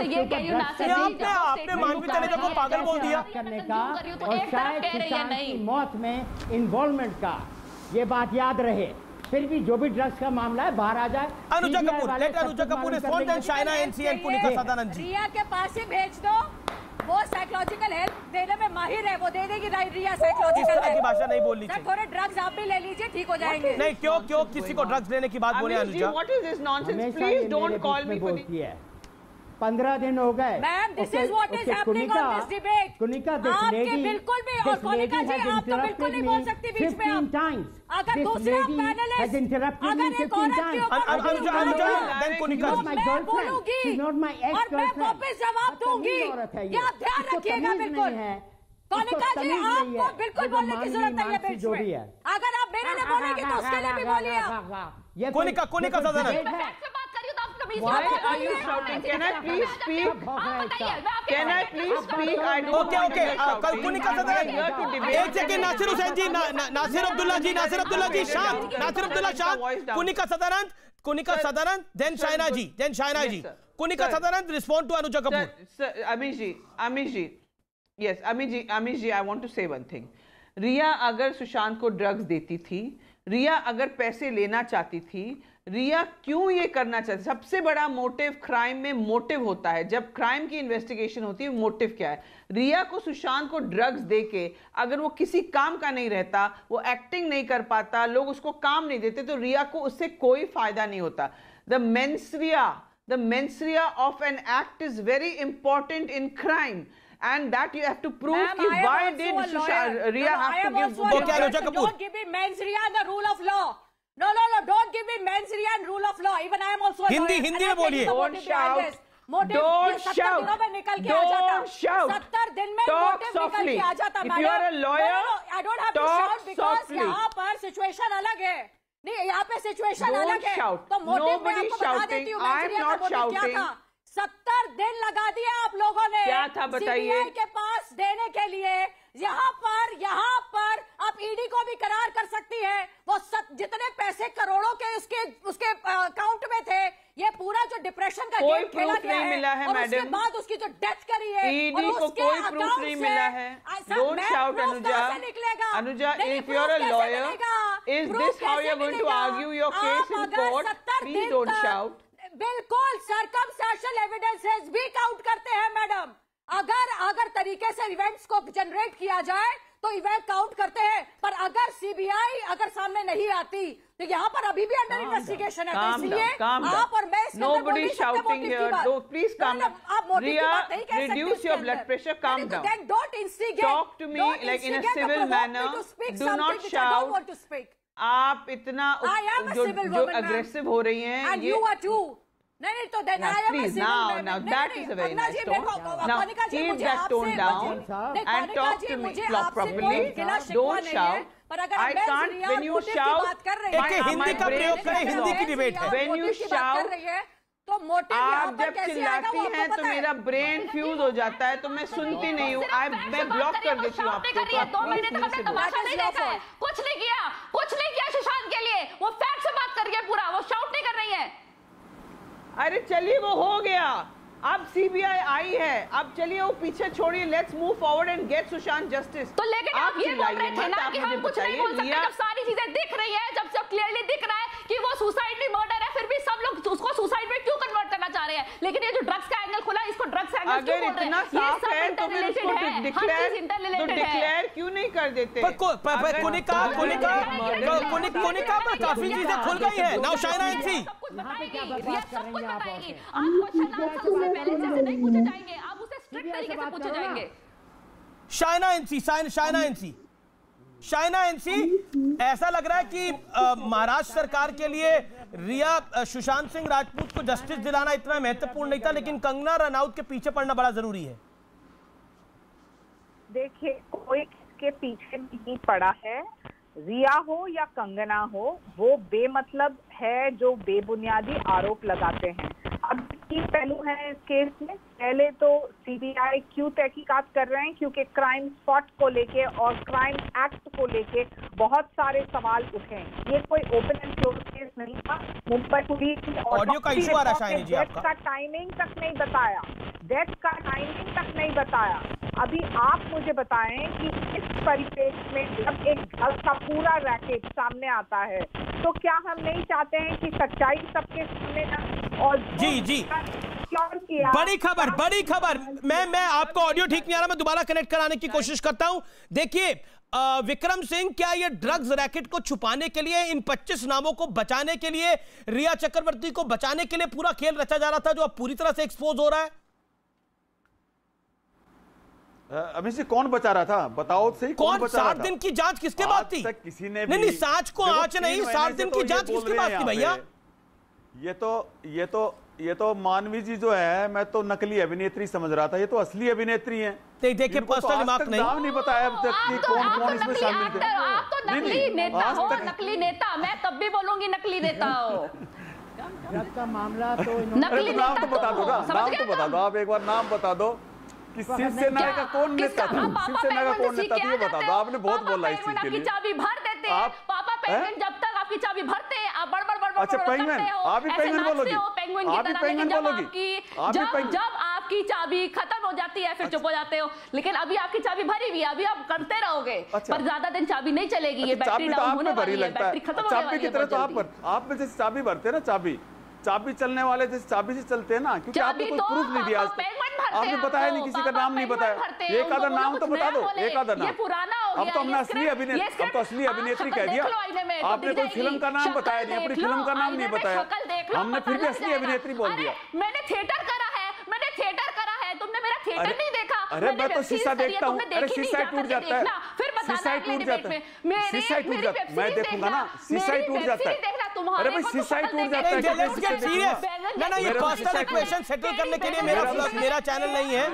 आपने मानवी तलेजा को पागल बोल दिया करने का, और शायद सुशांत की मौत में इन्वॉल्वमेंट का, ये बात याद रहे। फिर भी जो भी ड्रग्स का मामला है बाहर आ जाए। Anuja Kapoor, let Anuja Kapoor respond, then Shaina NC and Punika Sadanand ji. Riya के पास ही भेज दो, वो साइकोलॉजिकल हेल्प देने में माहिर है, वो दे देगी। रिया साइकोलॉजिकल की भाषा नहीं बोलनी चाहिए। थोड़े ड्रग्स आप भी ले लीजिए, ठीक हो जाएंगे। नहीं, क्यों किसी को ड्रग्स लेने की बात बोले Anuja? What is this nonsense? Please don't call me for this. 15 दिन हो गए। Ma'am, this is what is happening on this debate. Kunika, this lady, बिल्कुल भी, और कोनिका जी आप तो बिल्कुल नहीं बोल सकती बीच में। 15 times. अगर दूसरा panelist, has interrupted me 15 times. Anuja, then Konika ji. मैं बोलूंगी she's not my ex और मैं वापस जवाब दूंगी। क्या ध्यान रखिएगा बिल्कुल। कोनिका जी, आपको बिल्कुल बोलने की जरूरत नहीं है बीच में। अगर आप मेरे लिए बोलेंगे तो उसके लिए भी बोलिए आप। Konika Sadanand, Why are you shouting? Can I please speak? Can I please speak? I don't. Okay. Konika Sadanand, एक सेकंड। नासिर हुसैन जी, नासिर अब्दुल्ला जी, शांत। नासिर अब्दुल्ला शांत। Konika Sadanand, then Shaina ji. Konika Sadanand, respond to Anuja Kapoor. Sir, Amish ji, yes, Amish ji, I want to say one thing. रिया अगर सुशांत को ड्रग्स देती थी, रिया अगर पैसे लेना चाहती थी, रिया क्यों ये करना चाहती? सबसे बड़ा मोटिव क्राइम में मोटिव होता है। जब क्राइम की इन्वेस्टिगेशन होती है, मोटिव क्या है? रिया को सुशांत को ड्रग्स देके अगर वो किसी काम का नहीं रहता, वो एक्टिंग नहीं कर पाता, लोग उसको काम नहीं देते, तो रिया को उससे कोई फायदा नहीं होता। The mens rea of an act is very important in crime. and that you have to prove ki why did Riya have to give. Don't give me mens Riya and the rule of law. No, don't give me mens Riya and rule of law. Even I am also a lawyer. Hindi में बोलिए. Don't shout. Don't shout. Don't shout. 70 दिन में talk मोटिव softly. निकल के आ जाता. If you are a lawyer, I don't have to shout because यहाँ पर सिचुएशन अलग है. नहीं, यहाँ पे सिचुएशन अलग है. तो मोटिव में आपको बता देती हूँ. I am not shouting. 70 दिन लगा दिया आप लोगों ने. क्या था बताइए? सीबीआई के पास देने के लिए. यहाँ पर आप ईडी को भी करार कर सकती है. वो जितने पैसे करोड़ों के उसके अकाउंट में थे, ये पूरा जो डिप्रेशन का गेम खेला गया है, और उसके बाद उसकी जो डेथ करी है, ईडी को कोई प्रूफ नहीं मिला है. Don't shout, Anuja. If you are a lawyer, is this how you are going to argue your case in court? Please don't shout. बिल्कुल सर्कमस्टेंशियल एविडेंसेस भी काउंट करते हैं मैडम. अगर तरीके से इवेंट्स को जनरेट किया जाए तो इवेंट काउंट करते हैं. पर अगर सीबीआई सामने नहीं आती तो यहाँ पर अभी भी अंडर इन्वेस्टिगेशन है. तो इसलिए आप और मैं nobody shouting here. Please calm down. Riya, reduce your blood pressure. Calm down. Then don't instigate. Talk to me like in a civil manner. Do not shout. आप इतना जो अग्रेसिव हो रही हैं. And you are too. नहीं तो please now that is a very nice tone. Now keep that tone down and talk to me properly. Don't shout. I can't. When you shout, Hindi का प्रयोग करें. हिंदी की डिबेट है. When you shout, तो आप जब चिल्लाती हैं तो मेरा ब्रेन फ्यूज हो जाता है, तो मैं सुनती नहीं हूँ. मैं ब्लॉक कर देती हूँ आपको. 2 महीने तक हमने तमाशा नहीं देखा है. कुछ नहीं किया सुशांत के लिए. वो फैक्ट से बात कर रही है पूरा. वो शाउट नहीं कर रही है. अरे चलिए, वो हो गया. अब सीबीआई आई है. अब चलिए वो पीछे छोड़िए. Let's move forward and get Sushant justice. तो लेकिन आप ये बोल रहे थे ना कि हम कुछ नहीं बोल सकते जब सारी चीजें दिख रही है, जब सब क्लियरली दिख रहा है कि वो सुसाइड नहीं मर्डर है, फिर भी सब लोग उसको सुसाइड में क्यों कन्वर्ट करना चाह रहे हैं. लेकिन ये जो ड्रग्स का एंगल खुला, इसको ड्रग्स एंगल क्यों बोल रहे हैं? अगर इतना साफ है तो फिर उसको डिक्लेयर क्यों नहीं कर देते? कोनिका पर काफी चीजें खुल गई है. नाउ शाइना एनसी सब कुछ बताएगी. आप क्वेश्चन आंसर पहले जैसे नहीं पूछे जाएंगे, आप उसे स्ट्रिक्ट तरीके से पूछे जाएंगे. शाइना एनसी ऐसा लग रहा है कि महाराष्ट्र सरकार के लिए रिया सुशांत सिंह राजपूत को जस्टिस दिलाना इतना महत्वपूर्ण नहीं था, लेकिन कंगना रनौत के पीछे पड़ना बड़ा जरूरी है. देखिए, कोई किसके पीछे नहीं पड़ा है. रिया हो या कंगना हो, वो बेमतलब है जो बेबुनियादी आरोप लगाते हैं. अब 3 पहलू हैं इस केस में. पहले तो सीबीआई क्यों तहकीकात कर रहे हैं, क्योंकि क्राइम स्पॉट को लेके और क्राइम एक्ट को लेके बहुत सारे सवाल उठे हैं. ये कोई ओपन एंड क्लोज केस नहीं था. मुंबई पुलिस ऑडियो का इशू आ रहा है शायद जी आपका. डेथ का टाइमिंग तक नहीं बताया. डेथ का टाइमिंग तक नहीं बताया. अभी आप मुझे बताएं कि इस परिप्रेक्ष्य में जब एक ड्रग का पूरा रैकेट सामने आता है तो क्या हम नहीं चाहते हैं कि सच्चाई सबके सामने ना. और जी बड़ी खबर. मैं आपको ऑडियो ठीक नहीं आ रहा, मैं दोबारा कनेक्ट कराने की कोशिश करता हूं. देखिए विक्रम सिंह, क्या ये ड्रग्स रैकेट को छुपाने के लिए, इन 25 नामों को बचाने के लिए, रिया चक्रवर्ती को बचाने के लिए पूरा खेल रचा जा रहा था, जो अब पूरी तरह से एक्सपोज हो रहा है? अभी से कौन बचा रहा था? बताओ सही. कौन बचा रहा था? 7 दिन की जांच किसके बाद थी? किसी ने नहीं, साँच को आँच नहीं, 7 दिन की जांच किसके बाद थी भैया? ये तो मानवी जी जो है, मैं तो नकली अभिनेत्री समझ रहा था. ये तो असली अभिनेत्री हैं. देखिए पर्सनल रिमार्क नहीं बताया अब तक कि कौन इसमें शामिल थे. आप तो नकली नेता हो. नकली नेता. मैं तब भी बोलूंगी नकली नेता हो. का मामला तो नकली नाम तो बता दो ना. नाम तो बता दो. आप एक बार नाम बता दो कि शिवसेना का कौन नेता था. शिवसेना का कौन नेता था ये बता दो. आपने बहुत बोला इस चीज के लिए. चाबी भर देते हैं पापा पेंगुइन. जब तक आपकी चाबी भरते हैं आप बड़बड़ अच्छा पेंगुइन. आप भी पेंगुइन बोलोगी. जब आपकी चाबी खत्म हो जाती है फिर चुप हो जाते हो. लेकिन अभी आपकी चाबी भरी हुई है, अभी आप करते रहोगे. पर ज्यादा दिन चाबी नहीं चलेगी. ये बैटरी डाउन होने वाली है, बैटरी खत्म होने वाली है. चाबी की तरह तो आप में जैसे चाबी भरते हैं ना, चाबी चलने वाले जैसे चाबी से चलते हैं ना, क्योंकि आपने कोई प्रूफ नहीं दिया. आपने बताया नहीं, किसी का नाम नहीं बताया. एक आधा नाम तो बता दो. एक आधा नाम. अब तो हमने असली अभिनेत्री कह दिया. आपने कोई फिल्म का नाम बताया नहीं, अपनी फिल्म का नाम नहीं बताया. हमने फिर भी असली अभिनेत्री बोल दिया. मैंने थिएटर करा है. तुमने मेरा थिएटर नहीं देखा. अरे मैं तो शीशा देखता हूँ, अरे शीशा टूट जाता है, शीशा टूट जाता है, शीशा टूट जाता है, मैं देखूंगा ना, शीशा टूट जाता है, अरे भाई शीशा टूट जाता है। Let's get serious. ना ना, ये पर्सनल इक्वेशन सेटल करने के लिए मेरा चैनल नहीं है।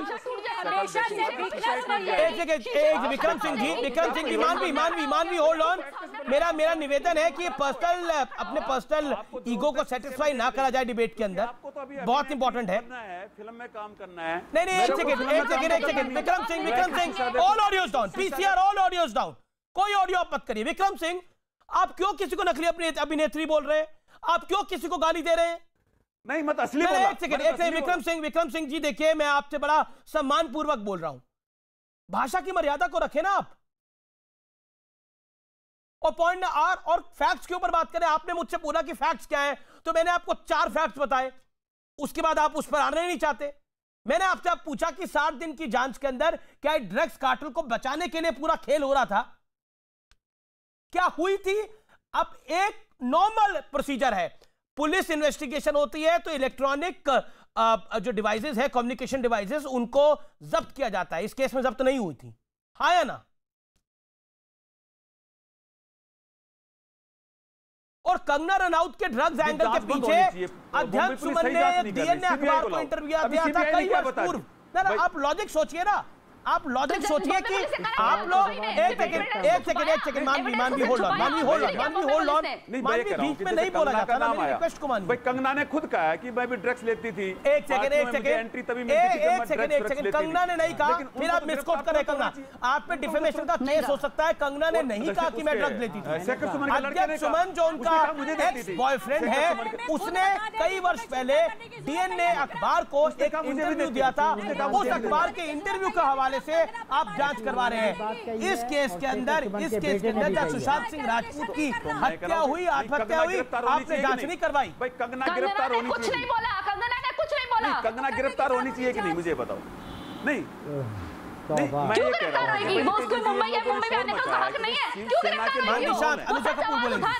एक विक्रम सिंह जी, मानवी होल्ड ऑन। मेरा निवेदन है कि पर्सनल, अपने पर्सनल ईगो को सेटिस्फाई ना करा जाए डिबेट के अंदर, बहुत इंपॉर्टेंट है। फिल्म में काम करना है। नहीं, एक second. Vikram Singh, all audios down, PCR all audios down, कोई ऑडियो आप मत करिए। विक्रम सिंह, आप क्यों किसी को नकली अपनी अभिनेत्री बोल रहे हैं? आप क्यों किसी को गाली दे रहे हैं? नहीं, मत असली बोला। एक सेकंड, विक्रम सिंह जी, देखिए मैं आपसे बड़ा सम्मान पूर्वक बोल रहा हूं, भाषा की मर्यादा को रखें ना आप, और पॉइंट और फैक्ट्स के ऊपर बात करें। आपने मुझसे पूछा कि फैक्ट्स क्या है, तो मैंने आपको 4 फैक्ट्स बताए, उसके बाद आप उस पर आने नहीं चाहते। मैंने आपसे पूछा कि 60 दिन की जांच के अंदर क्या ड्रग्स कार्टेल को बचाने के लिए पूरा खेल हो रहा था, क्या हुई थी? अब एक नॉर्मल प्रोसीजर है, पुलिस इन्वेस्टिगेशन होती है तो इलेक्ट्रॉनिक जो डिवाइसेस है, कम्युनिकेशन डिवाइसेस, उनको जब्त किया जाता है। इस केस में जब्त नहीं हुई थी, हाँ या ना? और कंगना रनौत के ड्रग्स एंगल के पीछे अध्यक्ष सुमन ने डीएनए अखबार को इंटरव्यू दिया था कई वर्ष पूर्व। ना, आप लॉजिक सोचिए ना, आप लॉजिक सोचिए कि आप लोग एक सेकंड मानवी होल्ड ऑन, बीच में नहीं बोला जाता ना, मेरी रिक्वेस्ट को मानिए। भाई कंगना ने खुद कहा है कि मैं भी ड्रग्स लेती थी। एक सेकंड, कंगना ने नहीं कहा, फिर आप मिसकोट कर रहे। कंगना, आप पे डिफेमेशन का केस हो सकता है। कंगना ने नहीं कहा कि मैं ड्रग्स लेती थी। अध्यक्ष सुमन, जो उनका एक्स बॉयफ्रेंड है, उसने कई वर्ष पहले डीएनए अखबार को एक इंटरव्यू दिया था। उस अखबार के इंटरव्यू के हवाले से आप जांच करवा रहे हैं। इस केस के अंदर जब सुशांत सिंह राजपूत की हत्या हुई, आत्महत्या हुई, आपने जांच नहीं करवाई। भाई कंगना गिरफ्तार होनी चाहिए। कुछ नहीं बोला, कंगना ने कुछ नहीं बोला। कंगना गिरफ्तार होनी चाहिए कि नहीं, मुझे बताओ। नहीं, मैं ये कह रहा हूँ, वो उसको मुंबई में आने का हक नहीं है। क्यों गिरफ्तार अनुजा कपूर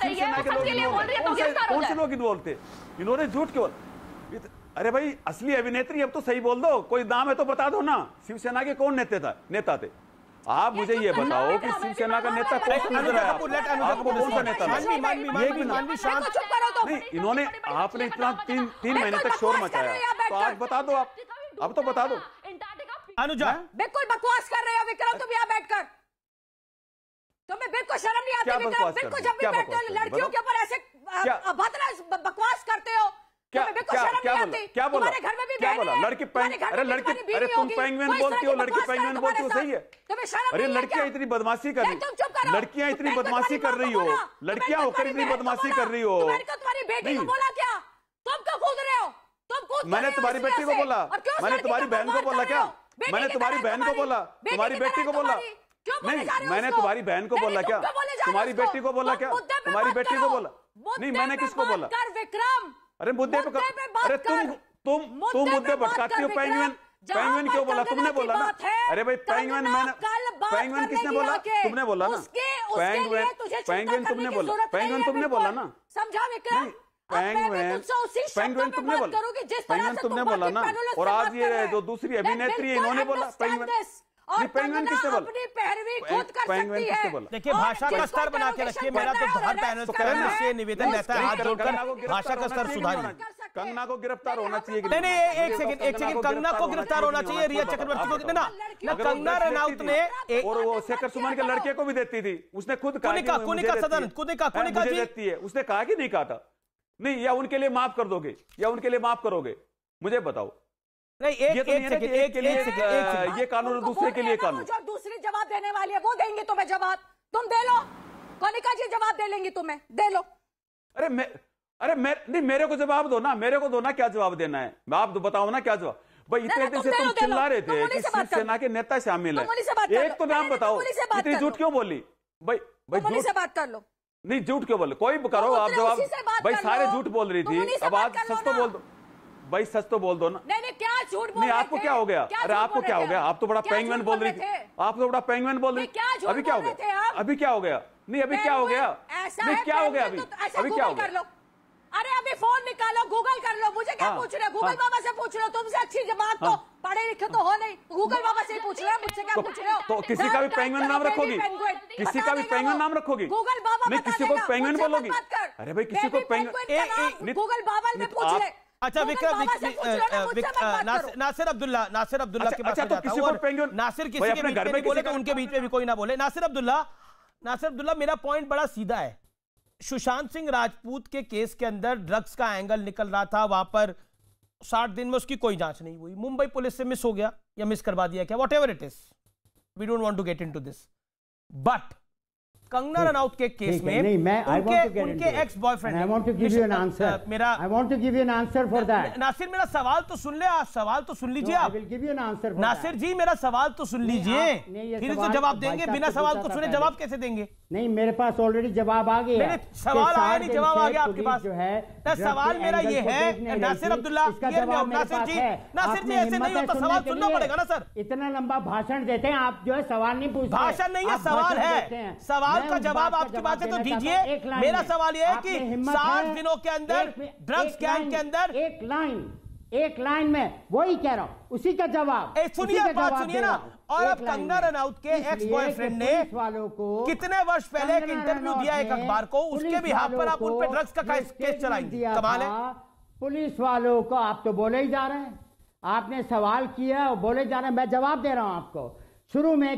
कौन से लोग इन्वॉल्व थे? इन्होंने झूठ क्यों? अरे भाई असली अभिनेत्री अब तो सही बोल दो, कोई नाम है तो बता दो ना। शिवसेना के कौन नेता थे? आप मुझे ये बताओ कि शिवसेना का नेता कौन सा नजर आया आपको? कौन सा नेता? नहीं, इन्होंने, आपने इतना 3 महीने तक शोर मचाया, तो आज बता दो। आप अब तो बता दो। अनुजा बिल्कुल बकवास कर रहे हो विक्रम, तुम यहाँ बैठकर, तुम्हें बिल्कुल शर्म नहीं आती विक्रम? बिल्कुल, जब भी बैठते हो लड़कियों के ऊपर ऐसे अभद्र बकवास करते हो, क्या बोला? क्या बोला? लड़की अरे तुम पेंगुइन बोलती हो, लड़की पेंगुइन बोलती हो, सही है? अरे लड़कियां इतनी बदमाशी कर रही, लड़कियां इतनी बदमाशी कर रही हो, लड़कियां होकर इतनी बदमाशी कर रही हो। तुम्हारी बेटी को बोला क्या? तुम क्यों कूद रहे हो? मैंने तुम्हारी बेटी को बोला, मैंने तुम्हारी बहन को बोला क्या? मैंने तुम्हारी बहन को बोला, तुम्हारी बेटी को बोला? नहीं, मैंने तुम्हारी बहन को बोला क्या? तुम्हारी बेटी को बोला क्या? तुम्हारी बेटी को बोला? नहीं, मैंने किसको बोला? विक्रम, अरे मुद्दे पे, अरे तुम मुद्दे भटकाती हो। पेंगुइन क्यों बोला? तुमने बोला ना। अरे भाई पेंगुइन, पेंगुइन किसने बोला? तुमने बोला ना। पेंगुइन तुमने बोला, पेंगुइन तुमने बोला ना। समझा विक्रम? पेंगुइन तुमने बोला, पेंगुइन तुमने बोला ना। और आज ये जो दूसरी अभिनेत्री है, इन्होंने बोला पेंगुइन। और पेंगुइन किसने बोला? अपनी पैरवी खुद कर पेंगुइन सकती किसने है। बोला? देखिए, भाषा का स्तर बना के रखिए। मेरा तो हर पैनल से निवेदन रहता है, हाथ जोड़कर भाषा का स्तर सुधारिए। कंगना को गिरफ्तार होना चाहिए कि नहीं? एक सेकंड, कंगना को गिरफ्तार होना चाहिए, रिया चक्रवर्ती को ना। कंगना रनौत ने, और वो शेखर सुमन के लड़के को भी देती थी, उसने खुद कहा देती है। उसने कहा कि नहीं कहा था? नहीं, या उनके लिए माफ कर दोगे, या उनके लिए माफ करोगे? मुझे बताओ। नहीं, एक सेकंड, ये कानून दूसरे के लिए कानून। जो दूसरी जवाब देने वाली है वो देंगे तुम्हें जवाब, तुम दे लो। कनिका जी जवाब दे लेंगी तुम्हें, दे लो। नहीं, मेरे को जवाब दो ना, मेरे को दो ना, क्या जवाब देना है? आप तो बताओ ना क्या जवाब। भाई इतने दिन से तुम चिल्ला रहे थे कि शिवसेना के नेता शामिल है, एक तो नाम बताओ। इतनी झूठ क्यों बोली? भाई झूठ से बात कर लो। नहीं, झूठ क्यों बोले? कोई करो आप जवाब। भाई सारे झूठ बोल रही थी, अब आज सच तो बोल दो। भाई सच तो बोल दो ना। नहीं, क्या झूठ बोल नहीं, आपको क्या हो गया? अरे आपको क्या हो गया? आप तो बड़ा पेंगुइन बोल रही थी, आप तो बड़ा पेंगुइन बोल रही। अभी क्या हो गया? अभी क्या हो गया? नहीं, अभी क्या हो गया? नहीं, क्या हो गया? अभी क्या हो गया? अरे अभी फोन निकालो, गूगल कर लो। मुझे क्या पूछ रहे हो? गूगल बाबा से पूछ लो, तुमसे अच्छी बात तो पढ़े लिखे तो हो नहीं, गूगल बाबा से ही पूछ रहे हो, मुझसे क्या पूछ रहे हो? तो किसी का भी पेंगुइन नाम रखोगी? किसी का भी पेंगुइन नाम रखोगी? गूगल बाबा नहीं, किसी को पेंगुइन बोलोगी? अरे भाई किसी को पेंगुइन गूगल बाबा में पूछ ले। अच्छा नासिर अब्दुल्ला के पास अच्छा, तो किसी को पेंगुइन, नासिर किसी के बीच में नहीं बोले तो उनके बीच में भी कोई ना बोले। नासिर अब्दुल्ला मेरा पॉइंट बड़ा सीधा है। सुशांत सिंह राजपूत के केस के अंदर ड्रग्स का एंगल निकल रहा था, वहां पर 60 दिन में उसकी कोई जांच नहीं हुई, मुंबई पुलिस से मिस हो गया या मिस करवा दिया क्या, whatever it is, we don't want to get into this. But Kangana Ranaut के केस में उनके ex boyfriend, I want to give you an answer, I want to give you an answer for that. Nasir मेरा सवाल तो सुन ले, आप सवाल तो सुन लीजिए। आप will give you an answer. Nasir ji मेरा सवाल तो सुन लीजिए, फिर से जवाब देंगे, बिना सवाल को सुने जवाब कैसे देंगे? नहीं, मेरे पास ऑलरेडी जवाब आ गया, सवाल आया नहीं, जवाब आ गया आपके पास जो है। सवाल मेरा ये है नासिर अब्दुल्ला, नासिर जी ऐसे नहीं होता, सवाल सुनना पड़ेगा ना सर। इतना लंबा भाषण देते हैं आप, जो है सवाल नहीं पूछते। भाषण नहीं है, सवाल है, सवाल का जवाब आपकी बात है तो दीजिए। मेरा सवाल यह है कि 60 दिनों के अंदर ड्रग्स गैंग के अंदर एक लाइन में वही कह रहा हूं, उसी का जवाब सुनिए, बात सुनिए ना। और अब कंगना रनौत के एक्स बॉयफ्रेंड ने कितने वर्ष पहले एक इंटरव्यू दिया एक अखबार को, उसके बिहाफ पर आप उन पे ड्रग्स का केस चलाएंगे, कमाल है। पुलिस वालों को आप तो बोले ही जा रहे हैं, आपने सवाल किया और बोले जा रहे हैं, मैं जवाब दे रहा हूं आपको। शुरू में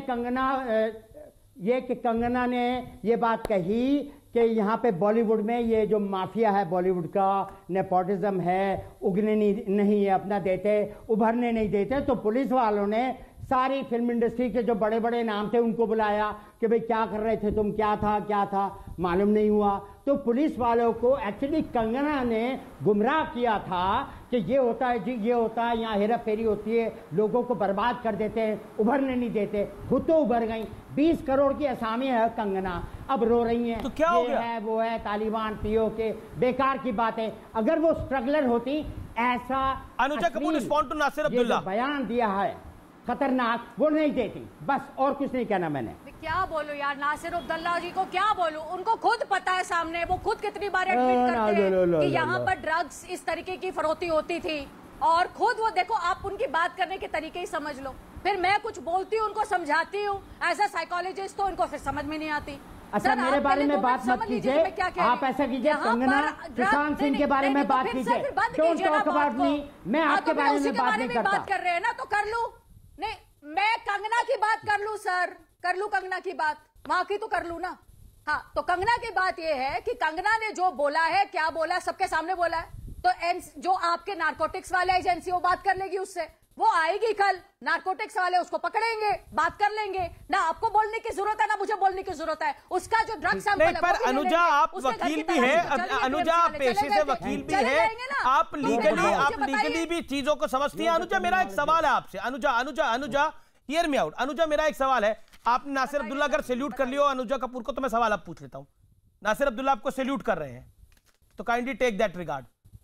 कंगना ने ये बात कही कि यहाँ पे बॉलीवुड में ये जो माफिया है बॉलीवुड का, नेपोटिज्म है, उगने नहीं है अपना देते, उभरने नहीं देते, तो पुलिस वालों ने सारी फिल्म इंडस्ट्री के जो बड़े बड़े नाम थे उनको बुलाया कि भाई क्या कर रहे थे तुम, क्या था मालूम नहीं हुआ। तो पुलिस वालों को एक्चुअली कंगना ने गुमराह किया था कि ये होता है जी, ये होता है, यहाँ हेरा फेरी होती है, लोगों को बर्बाद कर देते हैं, उभरने नहीं देते। खुद तो उभर गई, 20 करोड़ की असामी है कंगना, अब रो रही हैं, तो क्या हो गया? है वो है तालिबान पीओ के, बेकार की बात है। अगर वो स्ट्रगलर होती, ऐसा अनुजा कपूर रिस्पॉन्ड टू नासिर अब्दुल्ला बयान दिया है खतरनाक, वो नहीं देती, बस और कुछ नहीं कहना मैंने। क्या बोलूं यार, नासिर अब्दुल्ला जी को क्या बोलूं, उनको खुद पता है सामने, वो खुद कितनी बार एडमिट करते हैं कि यहाँ पर ड्रग्स इस तरीके की फरोख्ती होती थी, और खुद वो देखो, आप उनकी बात करने के तरीके ही समझ लो। फिर मैं कुछ बोलती हूँ, उनको समझाती हूँ एज ए साइकोलॉजिस्ट, तो उनको फिर समझ में नहीं आती। अच्छा, मेरे बारे में बात मत कीजिए, आप ऐसा कीजिए, कंगना सुशांत सिंह के बारे में बात कीजिए, डोंट टॉक अबाउट मी। मैं आपके बारे में बात नहीं करता। बात कर रहे हैं ना, तो कर लूं। नहीं, मैं कंगना की बात कर लूं सर, कर लूं कंगना की बात, वहां की तो कर लूं ना। हाँ, तो कंगना की बात यह है कि कंगना ने जो बोला है, क्या बोला है, सबके सामने बोला है। तो जो आपके नारकोटिक्स वाले एजेंसी, वो बात कर लेगी उससे, वो आएगी कल, नारकोटिक्स वाले उसको पकड़ेंगे, बात कर लेंगे ना। आपको बोलने की जरूरत है ना मुझे बोलने की जरूरत है, उसका जो ड्रग सैंपल है। पर अनुजा आप वकील भी है, अनुजा आप पेशे से वकील भी है, आप लीगली भी चीजों को समझती हैं। अनुजा मेरा एक सवाल है आपसे, Anuja hear me out. Anuja मेरा एक सवाल है, आपने नासिर अब्दुल्ला अगर सैल्यूट कर लियो अनुजा कपूर को, तो मैं सवाल अब पूछ लेता हूं। नासिर अब्दुल्ला आपको सैल्यूट कर रहे हैं, तो kindly take that regard.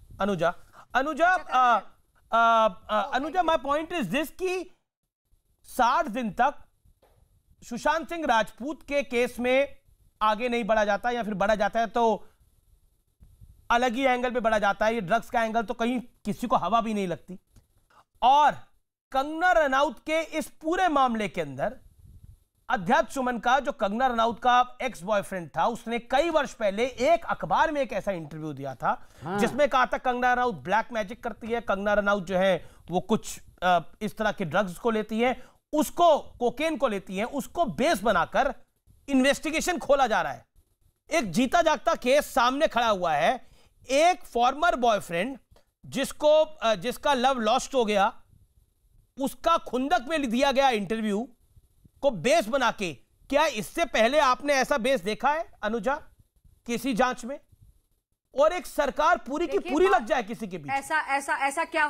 Anuja my point is this कि 60 दिन तक सुशांत सिंह राजपूत के केस में आगे नहीं बढ़ा जाता, या फिर बढ़ा जाता है तो अलग ही एंगल पे बढ़ा जाता है। ये ड्रग्स का एंगल तो कहीं किसी को हवा भी नहीं लगती। और कंगना रनौत के इस पूरे मामले के अंदर अध्यात्म सुमन का, जो कंगना रनौत का एक्स बॉयफ्रेंड था, उसने कई वर्ष पहले एक अखबार में एक ऐसा इंटरव्यू दिया था जिसमें कहा था कंगना रनौत ब्लैक मैजिक करती है, कंगना रनौत जो है वो कुछ इस तरह के ड्रग्स को लेती है, उसको कोकेन को लेती है, उसको बेस बनाकर इन्वेस्टिगेशन खोला जा रहा है। एक जीता जागता केस सामने खड़ा हुआ है। एक फॉर्मर बॉयफ्रेंड जिसका लव लॉस्ट हो गया, उसका खुंदक में दिया गया इंटरव्यू को बेस बना के, क्या इससे पहले आपने ऐसा बेस देखा है अनुजा किसी जांच में? और एक सरकार पूरी की पूरी लग जाए किसी के बीच, ऐसा क्या?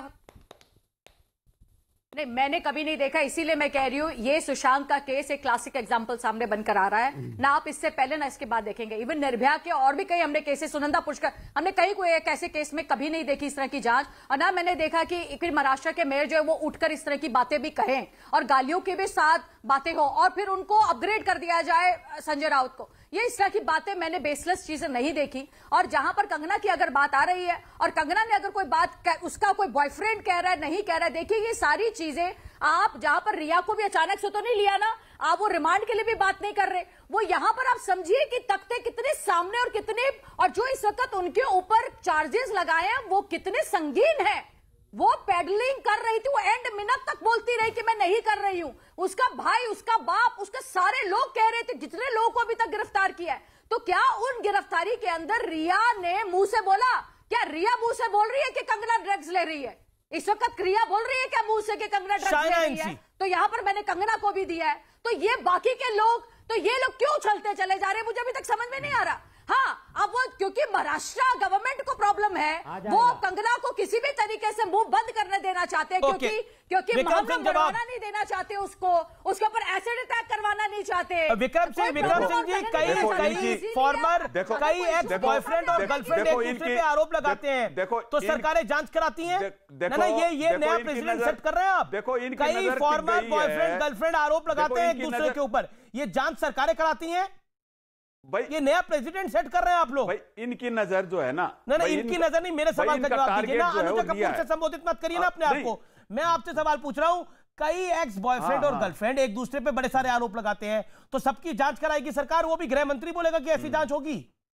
नहीं, मैंने कभी नहीं देखा, इसीलिए मैं कह रही हूं ये सुशांत का केस एक क्लासिक एग्जांपल सामने बनकर आ रहा है ना। आप इससे पहले ना इसके बाद देखेंगे, इवन निर्भया के और भी कई हमने केसेस, सुनंदा पुष्कर, हमने कई कोई एक ऐसे केस में कभी नहीं देखी इस तरह की जांच। और ना मैंने देखा कि फिर महाराष्ट्र के मेयर जो है वो उठकर इस तरह की बातें भी कहें और गालियों के भी साथ बातें हो, और फिर उनको अपग्रेड कर दिया जाए संजय राउत को। ये इस तरह की बातें मैंने बेसलेस चीजें नहीं देखी। और जहां पर कंगना की अगर बात आ रही है और कंगना ने अगर कोई बात उसका कोई बॉयफ्रेंड कह रहा है, नहीं कह रहा है, देखिए ये सारी चीजें आप जहां पर रिया को भी अचानक से तो नहीं लिया ना, आप वो रिमांड के लिए भी बात नहीं कर रहे, वो यहां पर आप समझिए कि तख्ते कितने सामने और कितने, और जो इस वक्त उनके ऊपर चार्जेस लगाए हैं वो कितने संगीन है। वो पेडलिंग कर रही थी, वो एंड मिनट तक बोलती रही कि मैं नहीं कर रही हूं। उसका भाई, उसका बाप, उसके सारे लोग कह रहे थे, जितने लोगों को अभी तक गिरफ्तार किया है। तो क्या उन गिरफ्तारी के अंदर रिया ने मुंह से बोला? क्या रिया मुंह से बोल रही है कि कंगना ड्रग्स ले रही है? इस वक्त रिया बोल रही है क्या मुंह से कि कंगना ड्रग्स ले रही है? तो यहां पर मैंने कंगना को भी दिया है। तो ये बाकी के लोग, तो ये लोग क्यों चलते चले जा रहे हैं, मुझे अभी तक समझ में नहीं आ रहा। हाँ, अब वो क्योंकि महाराष्ट्र गवर्नमेंट को प्रॉब्लम है, वो कंगना को किसी भी तरीके से मुंह बंद करने देना चाहते हैं, क्योंकि मामला बढ़ाना नहीं देना चाहते, उसको उसके ऊपर एसिड अटैक करवाना नहीं चाहते। विक्रम सिंह जी, कई फॉर्मर, कई एक्स बॉयफ्रेंड और गर्लफ्रेंड एक दूसरे पे आरोप लगाते हैं, तो सरकारें जांच कराती हैं ना? ये नया प्रेसिडेंट सेट कर रहे हैं आप। कई फॉर्मर बॉयफ्रेंड गर्लफ्रेंड आरोप लगाते हैं एक दूसरे के ऊपर, ये जांच सरकारें कराती हैं भाई। ये नया प्रेसिडेंट सेट कर रहे हैं आप लोग। भाई इनकी नजर जो है ना, नहीं इनकी नजर नहीं, मेरे सवाल का जवाब दीजिए ना। अनुजा कपूर से संबोधित मत करिए ना अपने आप को। मैं आपसे सवाल पूछ रहा हूं, कई एक्स बॉयफ्रेंड और गर्लफ्रेंड एक दूसरे पे बड़े सारे आरोप लगाते हैं, तो सबकी जांच कराएगी सरकार, वो भी गृह मंत्री बोलेगा कि ऐसी जांच होगी?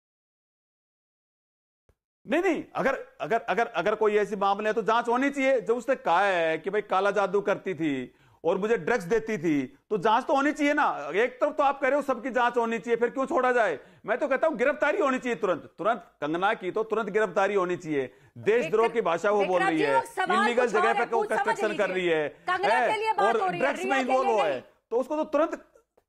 नहीं, अगर अगर अगर अगर कोई ऐसी मामले है तो जांच होनी चाहिए। जब उसने कहा है कि भाई काला जादू करती थी और मुझे ड्रग्स देती थी, तो जांच तो होनी चाहिए ना। एक तरफ तो आप कह रहे हो सबकी जांच होनी चाहिए, फिर क्यों छोड़ा जाए? मैं तो कहता हूं गिरफ्तारी होनी चाहिए तुरंत। कंगना की तो तुरंत गिरफ्तारी होनी चाहिए। देशद्रोह की भाषा वो बोल रही है, इलीगल जगह पे वो कंस्ट्रक्शन कर रही है और ड्रग्स में इन्वॉल्व हुआ है, तो उसको तो तुरंत,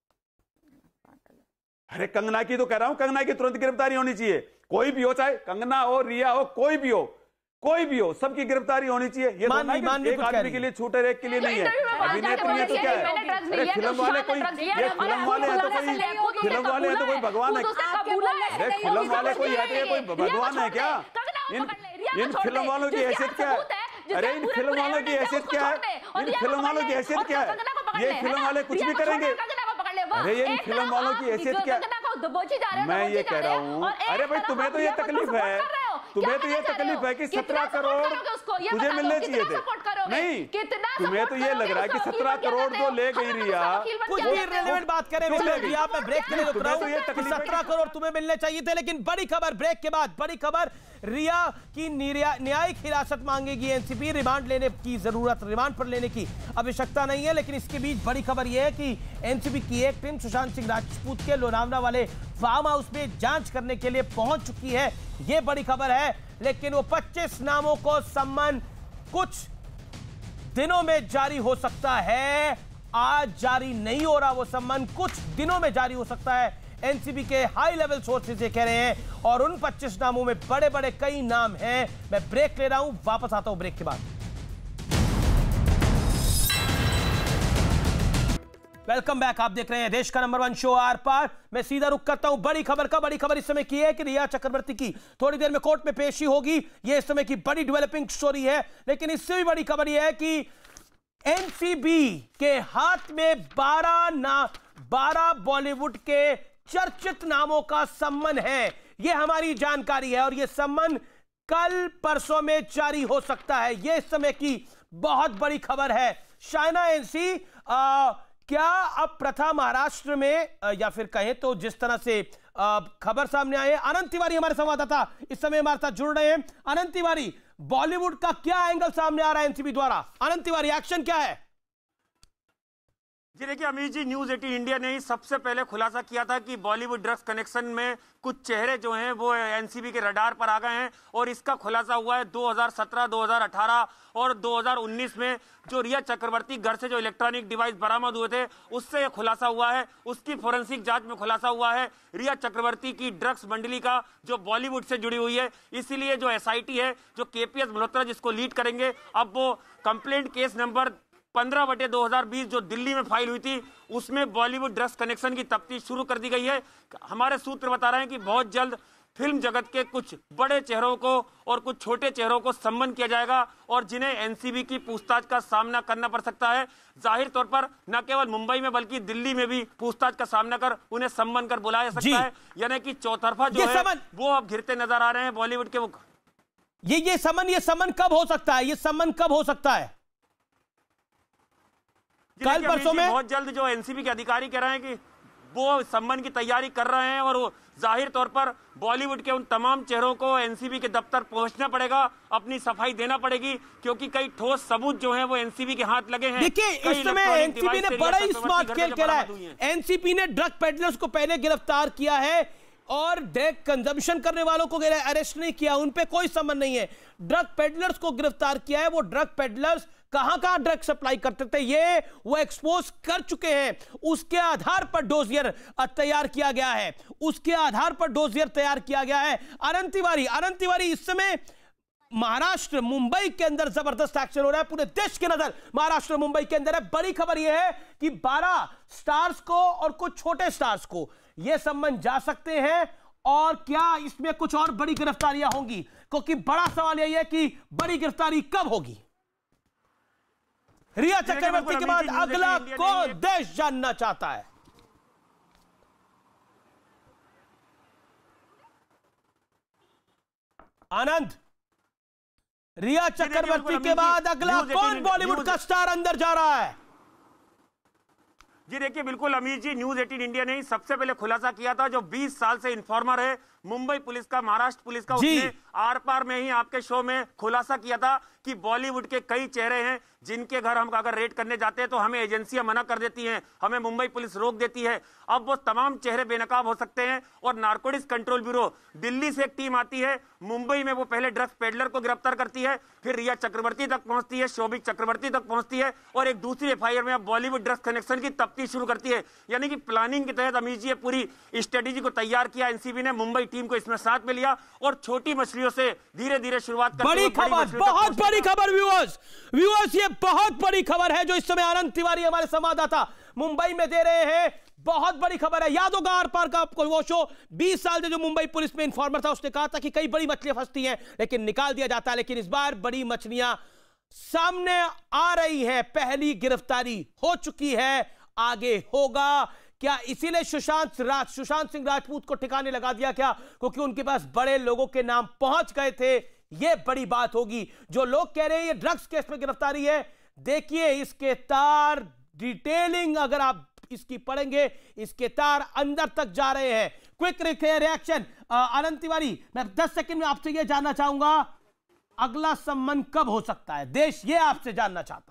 अरे कंगना की तो कह रहा हूं, कंगना की तुरंत गिरफ्तारी होनी चाहिए। कोई भी हो, चाहे कंगना हो, रिया हो, कोई भी हो, सबकी गिरफ्तारी होनी चाहिए। ये एक आदमी के लिए छूट है, एक के लिए नहीं है। अभिनेत्री है तो क्या है? अरे फिल्म वाले कोई, ये फिल्म वाले हैं तो कोई भगवान है? अरे फिल्म वाले कोई है तो कोई भगवान है क्या? इन फिल्म वालों की हैसियत क्या है? अरे इन फिल्म वालों की हैसियत क्या है? इन फिल्म वालों की हैसियत क्या है? ये फिल्म वाले कुछ भी करेंगे। अरे ये इन फिल्म वालों की हैसियत क्या है? मैं ये कह रहा हूँ, अरे भाई तुम्हें तो ये तकलीफ है, कि 17 करोड़ तुझे मिलने चाहिए थे। नहीं, तुम्हें तो ये लग रहा है कि 17 करोड़ जो ले गई रिया, कुछ भी रिलेवेंट बात करें, मैं ब्रेक के लिए रुक रहा हूं। 17 करोड़ तुम्हें मिलने चाहिए थे, लेकिन बड़ी खबर, ब्रेक के बाद बड़ी खबर, रिया की न्यायिक हिरासत मांगेगी एनसीबी। रिमांड लेने की जरूरत, रिमांड पर लेने की आवश्यकता नहीं है, लेकिन इसके बीच बड़ी खबर यह है कि एनसीबी की एक टीम सुशांत सिंह राजपूत के लोनावला वाले फार्म हाउस में जांच करने के लिए पहुंच चुकी है। यह बड़ी खबर है, लेकिन वो 25 नामों को सम्मन कुछ दिनों में जारी हो सकता है। आज जारी नहीं हो रहा वो सम्मन, कुछ दिनों में जारी हो सकता है। एनसीबी के हाई लेवल सोर्सेज ये कह रहे हैं, और उन 25 नामों में बड़े बड़े कई नाम हैं। मैं ब्रेक ले रहा हूं, वापस आता हूं ब्रेक के बाद। वेलकम बैक, आप देख रहे हैं देश का नंबर 1 शो आर पार। मैं सीधा रुक करता हूं बड़ी खबर का। बड़ी खबर इस समय की है कि रिया चक्रवर्ती की थोड़ी देर में कोर्ट में पेशी होगी। यह इस समय की बड़ी डेवलपिंग स्टोरी है, लेकिन इससे भी बड़ी खबर यह है कि एनसीबी के हाथ में 12 बॉलीवुड के चर्चित नामों का सम्मन है। यह हमारी जानकारी है, और यह सम्मन कल परसों में जारी हो सकता है। यह इस समय की बहुत बड़ी खबर है। शाइना एनसी, क्या अब प्रथा महाराष्ट्र में, या फिर कहें तो जिस तरह से खबर सामने आई है, आनंद तिवारी हमारे संवाददाता इस समय हमारे साथ जुड़ रहे हैं। आनंद तिवारी, बॉलीवुड का क्या एंगल सामने आ रहा है एनसीबी द्वारा? आनंद तिवारी, एक्शन क्या है? जी देखिए अमीर जी, न्यूज 18 इंडिया ने ही सबसे पहले खुलासा किया था कि बॉलीवुड ड्रग्स कनेक्शन में कुछ चेहरे जो हैं वो एनसीबी के रडार पर आ गए हैं, और इसका खुलासा हुआ है 2017, 2018 और 2019 में जो रिया चक्रवर्ती घर से जो इलेक्ट्रॉनिक डिवाइस बरामद हुए थे उससे यह खुलासा हुआ है। उसकी फोरेंसिक जांच में खुलासा हुआ है रिया चक्रवर्ती की ड्रग्स मंडली का जो बॉलीवुड से जुड़ी हुई है। इसीलिए जो एसआईटी है, जो केपीएस मल्होत्रा जिसको लीड करेंगे, अब वो कंप्लेंट केस नंबर 15/2020 जो दिल्ली में फाइल हुई थी उसमें बॉलीवुड ड्रग्स कनेक्शन की तफ्तीश शुरू कर दी गई है। हमारे सूत्र बता रहे हैं कि बहुत जल्द फिल्म जगत के कुछ बड़े चेहरों को और कुछ छोटे चेहरों को सम्मान किया जाएगा और जिन्हें एनसीबी की पूछताछ का सामना करना पड़ सकता है। जाहिर तौर पर न केवल मुंबई में बल्कि दिल्ली में भी पूछताछ का सामना कर उन्हें सम्मान कर बुलाया जा सकता है। यानी कि चौतरफा जो है वो अब घिरते नजर आ रहे हैं बॉलीवुड के। वो ये सम्मान कब हो सकता है? ये सम्मान कब हो सकता है? कल परसों में? बहुत जल्द। जो एनसीबी के अधिकारी कह रहे हैं कि वो सम्मान की तैयारी कर रहे हैं और जाहिर तौर पर बॉलीवुड के उन तमाम चेहरों को एनसीबी के दफ्तर पहुंचना पड़ेगा, अपनी सफाई देना पड़ेगी, क्योंकि कई ठोस सबूत जो हैं वो एनसीबी के हाथ लगे हैं। देखिए, इस समय एनसीबी ने बड़ा ही स्मार्ट खेल खेला है। एनसीबी ने ड्रग पेडलर्स को पहले गिरफ्तार किया है और ड्रग कंजम्पशन करने वालों को अरेस्ट नहीं किया, उन पे कोई संबंध नहीं है। ड्रग पेडलर्स को गिरफ्तार किया है। वो ड्रग पेडलर्स कहां ड्रग सप्लाई करते थे ये वो एक्सपोज कर चुके हैं। उसके आधार पर डोजियर तैयार किया गया है, उसके आधार पर डोजियर तैयार किया गया है। अनंत तिवारी इस समय महाराष्ट्र मुंबई के अंदर जबरदस्त एक्शन हो रहा है। पूरे देश की नजर महाराष्ट्र मुंबई के अंदर है। बड़ी खबर यह है कि 12 स्टार्स को और कुछ छोटे स्टार्स को यह सम्मान जा सकते हैं। और क्या इसमें कुछ और बड़ी गिरफ्तारियां होंगी? क्योंकि बड़ा सवाल यही है कि बड़ी गिरफ्तारी कब होगी। रिया चक्रवर्ती के बाद अगला कौन देश जानना चाहता है? आनंद, रिया चक्रवर्ती के बाद अगला कौन बॉलीवुड का स्टार अंदर जा रहा है? जी देखिए, बिल्कुल अमीर जी, न्यूज 18 इंडिया ने सबसे पहले खुलासा किया था। जो 20 साल से इन्फॉर्मर है मुंबई पुलिस का, महाराष्ट्र पुलिस का, उसने आर पार में ही आपके शो में खुलासा किया था कि बॉलीवुड के कई चेहरे हैं जिनके घर हम अगर रेड करने जाते हैं तो हमें एजेंसियां मना कर देती हैं, हमें मुंबई पुलिस रोक देती है। अब वो तमाम चेहरे बेनकाब हो सकते हैं और नारकोटिक्स कंट्रोल ब्यूरो दिल्ली से एक टीम आती है, मुंबई में वो पहले ड्रग्स पेडलर को गिरफ्तार करती है, फिर रिया चक्रवर्ती तक पहुंचती है, शोभिक चक्रवर्ती तक पहुंचती है और एक दूसरी एफआईआर में अब बॉलीवुड ड्रग्स कनेक्शन की तफ्तीश शुरू करती है। यानी कि प्लानिंग के तहत अमीर जी पूरी स्ट्रेटेजी को तैयार किया एनसीबी ने, मुंबई टीम को इसमें साथ में लिया और छोटी मछलियों से धीरे धीरे शुरुआत करते बड़ी खबर, बहुत बड़ी खबर व्यूअर्स, ये बहुत बड़ी खबर है जो इस समय आनंद तिवारी हमारे संवाददाता मुंबई में दे रहे हैं। बहुत बड़ी खबर है। याद होगा आर पार का आपको वो शो, 20 साल से जो मुंबई पुलिस में इन्फॉर्मर था, उसने कहा था कि कई बड़ी मछलियां फंसती हैं लेकिन निकाल दिया जाता है। लेकिन इस बार बड़ी मछलियां सामने आ रही है। पहली गिरफ्तारी हो चुकी है, आगे होगा क्या? इसीलिए सुशांत सिंह राजपूत को ठिकाने लगा दिया क्या? क्योंकि उनके पास बड़े लोगों के नाम पहुंच गए थे। यह बड़ी बात होगी। जो लोग कह रहे हैं ये ड्रग्स केस में गिरफ्तारी है, देखिए इसके तार डिटेलिंग अगर आप इसकी पढ़ेंगे, इसके तार अंदर तक जा रहे हैं। क्विक रिएक्शन आनंद तिवारी, मैं 10 सेकंड में आपसे यह जानना चाहूंगा, अगला सम्मान कब हो सकता है? देश ये आपसे जानना चाहता है।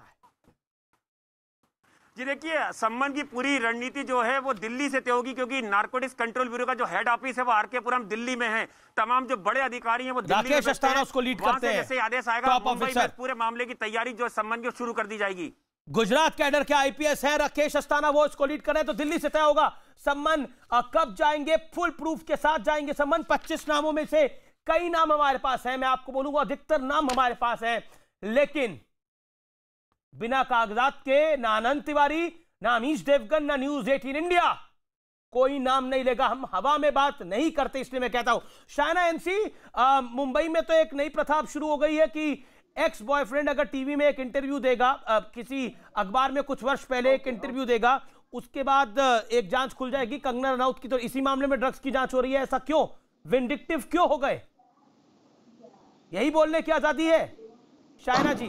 जी देखिए, सम्मान की पूरी रणनीति जो है वो दिल्ली से तय होगी, क्योंकि नारकोटिक्स कंट्रोल ब्यूरो का जो हेड ऑफिस है वो आरकेपुरम दिल्ली में है। तमाम जो बड़े अधिकारी हैं वो दिल्ली में राकेश अस्थाना उसको लीड करते हैं। जैसे आदेश आएगा मुंबई में पूरे मामले की तैयारी जो सम्मान की शुरू कर दी जाएगी। गुजरात कैडर के आईपीएस है राकेश अस्थाना, वो इसको लीड कर रहे हैं। तो दिल्ली से तय होगा सम्मान कब जाएंगे, फुल प्रूफ के साथ जाएंगे सम्मान। 25 नामों में से कई नाम हमारे पास हैं, मैं आपको बोलूंगा अधिकतर नाम हमारे पास हैं, लेकिन बिना कागजात के ना आनंद तिवारी, ना अमीश देवगन, ना न्यूज 18 इंडिया कोई नाम नहीं लेगा। हम हवा में बात नहीं करते, इसलिए मैं कहता हूं। शायना एनसी, मुंबई में तो एक नई प्रथा शुरू हो गई है कि एक्स बॉयफ्रेंड अगर टीवी में एक इंटरव्यू देगा, किसी अखबार में कुछ वर्ष पहले एक इंटरव्यू देगा, उसके बाद एक जांच खुल जाएगी। कंगना रनौत की तो इसी मामले में ड्रग्स की जांच हो रही है। ऐसा क्यों? विंडिक्टिव क्यों हो गए? यही बोलने की आजादी है। शायना जी,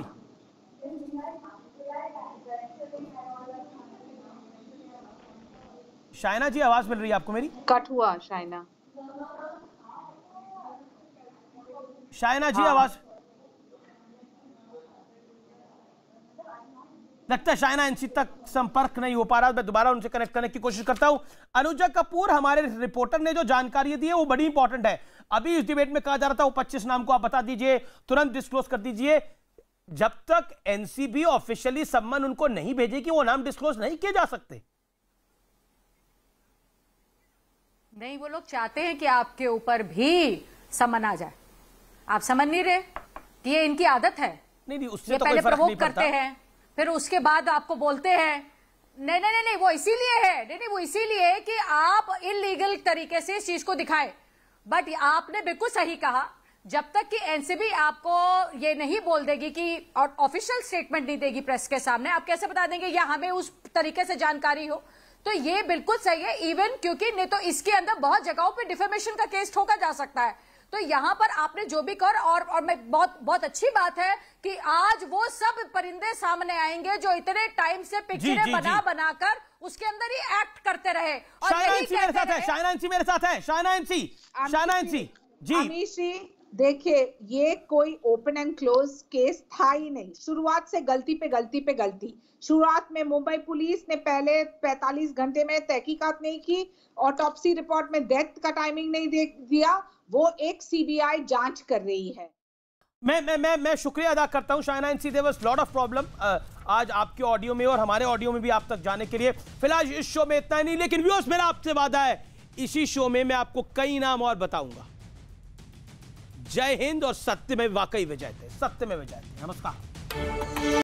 शायना जी आवाज मिल रही है आपको मेरी? कट हुआ शायना। शायना जी आवाज लगता है शायना एनसी तक संपर्क नहीं हो पा रहा। मैं दोबारा उनसे कनेक्ट करने की कोशिश करता हूं। अनुजा कपूर, हमारे रिपोर्टर ने जो जानकारी दी है वो बड़ी इंपॉर्टेंट है। अभी इस डिबेट में कहा जा रहा था वो 25 नाम को आप बता दीजिए, तुरंत डिस्क्लोज कर दीजिए। जब तक एनसीबी ऑफिशियली सम्मान उनको नहीं भेजेगी वो नाम डिस्क्लोज नहीं किए जा सकते। नहीं, वो लोग चाहते हैं कि आपके ऊपर भी समन आ जाए। आप समझ नहीं रहे कि ये इनकी आदत है। नहीं, उससे ये तो पहले कोई फर्क नहीं प्रवोक करते हैं, फिर उसके बाद आपको बोलते हैं नहीं नहीं नहीं, वो इसीलिए है, नहीं वो इसीलिए कि आप इलीगल तरीके से इस चीज को दिखाएं। बट आपने बिल्कुल सही कहा, जब तक कि एनसीबी आपको ये नहीं बोल देगी कि और ऑफिशियल स्टेटमेंट नहीं देगी प्रेस के सामने, आप कैसे बता देंगे या हमें उस तरीके से जानकारी हो, तो ये बिल्कुल सही है। इवन क्योंकि नहीं तो इसके अंदर बहुत जगहों पे डिफेमेशन का केस ठोका जा सकता है। तो यहां पर आपने जो भी कर और मैं बहुत अच्छी बात है कि आज वो सब परिंदे सामने आएंगे जो इतने टाइम से पिक्चरें बनाकर उसके अंदर ही एक्ट करते रहे। और शायना जी अमीश जी, देखिए ये कोई ओपन एंड क्लोज केस था ही नहीं। शुरुआत से गलती पे गलती। शुरुआत में मुंबई पुलिस ने पहले 45 घंटे में तहकीकात नहीं की, ऑटोप्सी रिपोर्ट में डेथ का टाइमिंग नहीं दिया। वो एक सीबीआई जांच कर रही है। मैं शुक्रिया अदा करता हूं Shaina NC, there was lot of problem आज आपके ऑडियो में और हमारे ऑडियो में भी आप तक जाने के लिए। फिलहाल इस शो में इतना नहीं, लेकिन व्यूअर्स मेरा आपसे वादा है इसी शो में मैं आपको कई नाम और बताऊंगा। जय हिंद और सत्य में वाकई विजय थे, सत्य में विजय थे। नमस्कार।